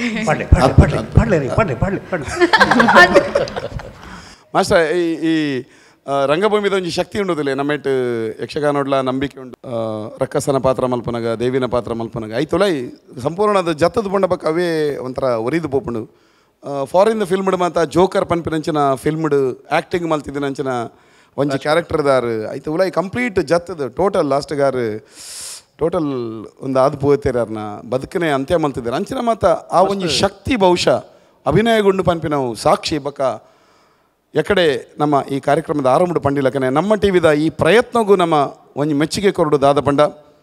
ಮಾಸ್ಟರ್ ಈ ಈ ರಂಗಭೂಮಿದ ಒಂಜಿ ಶಕ್ತಿ ಉಂಡುದಿಲ್ಲ ನಮ್ಮೇಟ್ ಯಕ್ಷಗಾನೋಡ್ಲ ನಂಬಿಕೆ ಉಂಡು ರಕ್ಕಸನ ಪಾತ್ರ ಮಲ್ಪನಾಗ ದೇವಿನ ಪಾತ್ರ ಮಲ್ಪನಾಗ ಐತೊಲೈ ಸಂಪೂರ್ಣ ಅದು ಜತ್ತದ ಬಂಡ ಬಕ್ಕ ಅವೇ ಒಂಥರ ಒರಿದು ಪೋಪುಂಡು ಫಾರಿನ್ ಫಿಲ್ಮ್ಡ್ ಮಾತ ಜೋಕರ್ ಪನ್ಪಿನಂಚಿನ ಫಿಲ್ಮ್ಡ್ ಆ್ಯಕ್ಟಿಂಗ್ ಮಲ್ತಿದ್ದಿನಂಚಿನ ಒಂಜಿ ಕ್ಯಾರೆಕ್ಟರ್ದಾರ್ ಐತೆ ಉಲೈ ಕಂಪ್ಲೀಟ್ ಜತ್ತದ ಟೋಟಲ್ ಲಾಸ್ಟ್ಗಾರ್ ಟೋಟಲ್ ಒಂದು ಆದು ಪೋಯ್ತಾರನ್ನ ಬದುಕನೆ ಅಂತ್ಯ ಮಲ್ತಿದ್ದಾರೆ ಅಂಚಿನ ಮಾತ ಆ ಒಂಜಿ ಶಕ್ತಿ ಬಹುಶಃ ಅಭಿನಯಗೊಂಡು ಪನ್ಪಿ ನಾವು ಸಾಕ್ಷಿ ಬಕ್ಕ ಎಕಡೆ ನಮ್ಮ ಈ ಕಾರ್ಯಕ್ರಮದ ಆರಂಭ ಪಂಡಿಲಕನೆ ನಮ್ಮ ಟಿ ವಿದ ಈ ಪ್ರಯತ್ನಗೂ ನಮ್ಮ ಒಂಜಿ ಮೆಚ್ಚುಗೆ ಕೊರಡು ದಾದ ಪಂಡ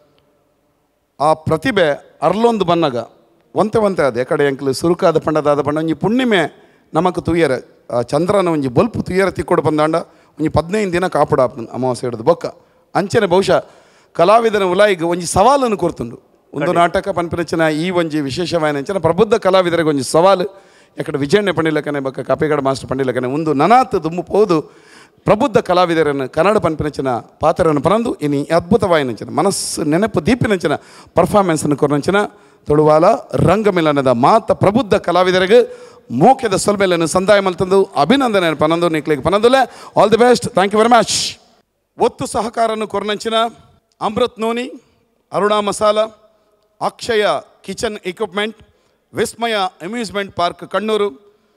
ಆ ಪ್ರತಿಭೆ ಅರ್ಲೊಂದು ಬನ್ನಗ ಒಂತೆ ಒಂತೆ ಅದು ಎಕಡೆ ಎಂಕ್ಲು ಸುರುಕಾದ ಪಂಡ ದಾದ ಪಂಡ ಒಂಜಿ ಪುಣ್ಣಿಮೆ ನಮಕ್ ತುಯ್ಯರ ಚಂದ್ರನ ಒಂಜಿ ಬಲ್ಪು ತುಯ್ಯರ ತಿಕ್ಕೊಡು ಬಂದಾಂಡ ಒಂಜಿ ಹದಿನೈದು ದಿನ ಕಾಪುಡ ಅಮಾವಾಸ್ಯೆ ಹಿಡಿದು ಬೊಕ್ಕ ಅಂಚನೆ ಬಹುಶಃ ಕಲಾವಿದನ ಉಲಾಯಿಗೆ ಒಂಜಿ ಸವಾಲನ್ನು ಕೊರ್ತುಂಡು ಒಂದು ನಾಟಕ ಪನ್ಪಿನಚಿನ ಈ ಒಂಜಿ ವಿಶೇಷವಾಯಿನಂಚಿನ ಪ್ರಬುದ್ಧ ಕಲಾವಿದರಿಗೆ ಒಂಜಿ ಸವಾಲು ಎಕಡೆ ವಿಜಯಣ್ಣ ಪಂಡಿಲಕನೆ ಬಕ್ಕ ಕಾಪೇಗಡ ಮಾಸ್ಟರ್ ಪಂಡಿಲಕನೆ ಒಂದು ನನಾತ್ ದುಮ್ಮು ಪೋದು ಪ್ರಬುದ್ಧ ಕಲಾವಿದರನ್ನು ಕನ್ನಡ ಪನ್ಪಿನಂಚಿನ ಪಾತ್ರವನ್ನು ಪರಂದು ಇನಿ ಅದ್ಭುತವಾಯಿನಂಚಿನ ಮನಸ್ಸು ನೆನಪು ದೀಪಿನಂಚಿನ ಪರ್ಫಾರ್ಮೆನ್ಸನ್ನು ಕೊರನಂಚಿನ ತೊಳುವಾಲ ರಂಗಮಿಲನದ ಮಾತ ಪ್ರಬುದ್ಧ ಕಲಾವಿದರಿಗೆ ಮೋಕ್ಯದ ಸೊಲ್ಮೆಲನ್ನು ಸಂದಾಯ ಮಲ್ತಂದು ಅಭಿನಂದನೆ ಪನಂದು ನಿಕ್ಲಿಗೆ ಪನಂದುಲೆ all the best thank you very much. ಒತ್ತು ಸಹಕಾರನ್ನು ಕೊರನಂಚಿನ Amrit noni, Aruna masala, Akshaya kitchen equipment, Vismaya amusement park Kannur,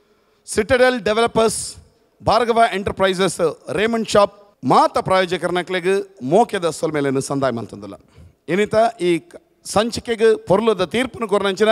citadel developers, Bhargava enterprises, Raymond shop ಮಾತ ಪ್ರಾಯೋಜಕರನಕ್ಲೆಗೆ ಮೋಕ್ಯದ ಸೊಲ್ಮೇಲೆಯನ್ನು ಸಂದಾಯ ಮಲ್ತಂದಿಲ್ಲ. ಇನ್ನಿತ ಈ ಸಂಚಿಕೆಗೆ ಪೊರ್ಲದ ತೀರ್ಪನ್ನು ಕೊರನಂಚಿನ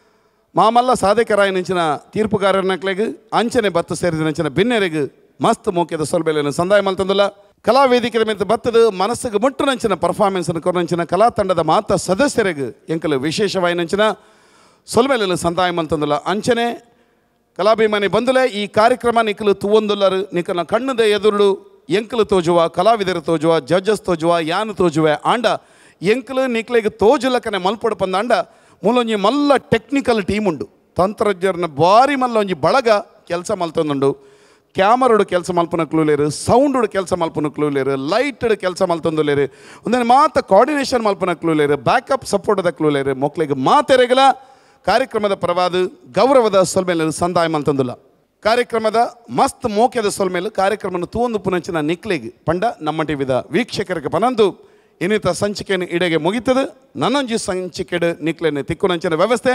ಮಾಮಲ್ಲ ಸಾಧಕರಾಯನಂಚಿನ ತೀರ್ಪುಗಾರನಕ್ಲೆಗೆ ಅಂಚನೆ ಬತ್ತ ಸೇರಿದಂಚಿನ ಭಿನ್ನರಿಗೆ ಮಸ್ತ್ ಮೋಕ್ಯದ ಸೊಲ್ಮೇಲೆಯನ್ನು ಸಂದಾಯ ಮಲ್ತಂದಿಲ್ಲ. ಕಲಾ ವೇದಿಕೆ ಮೇಲೆ ಬತ್ತದ ಮನಸ್ಸಿಗೆ ಮುಟ್ಟುನಂಚಿನ ಪರ್ಫಾರ್ಮೆನ್ಸನ್ನು ಕೊರನಂಚಿನ ಕಲಾ ತಂಡದ ಮಾತ ಸದಸ್ಯರಿಗೆ ಎಂಕಲು ವಿಶೇಷವಾಯಿನಂಚಿನ ಸೊಲ್ಮೇಲೆಯನ್ನು ಸಂದಾಯ ಮಲ್ತಂದಿಲ್ಲ. ಅಂಚನೆ ಕಲಾಭಿಮಾನಿ ಬಂದುಲೆ ಈ ಕಾರ್ಯಕ್ರಮ ನಿಕ್ಕಲು ತುವೊಂದುಲ್ಲರು ನಿಕ್ಕನ ಕಣ್ಣದ ಎದುರುಡು ಎಂಕಲು ತೋಜುವ ಕಲಾವಿದರು ತೋಜುವ ಜಡ್ಜಸ್ ತೋಜುವ ಯಾನು ತೋಜುವೆ ಆಂಡ ಎಂಕಲು ನಿಕ್ಲೆಗೆ ತೋಜುಲಕನೆ ಮಲ್ಪಡು ಪಂದಾಂಡ ಮೂಲೊಂಜಿ ಮಲ್ಲ ಟೆಕ್ನಿಕಲ್ ಟೀಮ್ ಉಂಡು, ತಂತ್ರಜ್ಞರನ್ನ ಭಾರಿ ಮಲ್ಲ ಒಂಜಿ ಬಳಗ ಕೆಲಸ ಮಲ್ತೊಂದುಂಡು. ಕ್ಯಾಮರೋಡು ಕೆಲಸ ಮಲ್ಪನ ಕ್ಲೂಲೇರು, ಸೌಂಡು ಕೆಲಸ ಮಲ್ಪನ ಕ್ಲೂಲೇರು, ಲೈಟ್ ಕೆಲಸ ಮಲ್ತೊಂದುಲೇರು, ಒಂದೇನು ಮಾತ ಕೋಆರ್ಡಿನೇಷನ್ ಮಲ್ಪನ ಕ್ಲೂಲೇರು, ಬ್ಯಾಕಪ್ ಸಪೋರ್ಟದ ಕ್ಲೂಲೇರು ಮೊಕ್ಲಿಗೆ ಮಾತೆರೆಗಲ ಕಾರ್ಯಕ್ರಮದ ಪರವಾದ ಗೌರವದ ಸೊಲ್ಮೇಲೆ ಸಂದಾಯ ಮಲ್ತಂದಿಲ್ಲ. ಕಾರ್ಯಕ್ರಮದ ಮಸ್ತ್ ಮೋಕ್ಯದ ಸೊಲ್ಮೇಲೆ ಕಾರ್ಯಕ್ರಮವನ್ನು ತೂಂದು ಪುನಂಚಿನ ನಿಕ್ಲಿಗೆ ಪಂಡ ನಮ್ಮ ಟಿವಿದ ವೀಕ್ಷಕರಿಗೆ ಪನಂದು ಇನ್ನಿತ ಸಂಚಿಕೆಯನ್ನು ಇಡೆಗೆ ಮುಗಿತದೆ. ನನ್ನೊಂಜಿ ಸಂಚಿಕೆಡು ನಿಕ್ಲೆನೆ ತಿಕ್ಕುನಂಚಿನ ವ್ಯವಸ್ಥೆ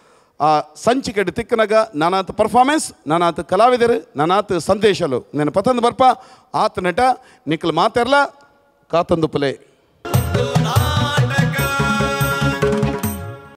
ಆ ಸಂಚಿಕೆಡು ತಿಕ್ಕನಾಗ ನಾನಾತ್ ಪರ್ಫಾರ್ಮೆನ್ಸ್, ನಾನಾತ್ ಕಲಾವಿದರು, ನಾನಾತ್ ಸಂದೇಶಲು నేను ಪತಂದು ಬರ್ಪ ಆತ ನಟ ನಿಕ್ಲು ಮಾತೆರ್ಲ ಕಾತಂದು ಪುಲೆ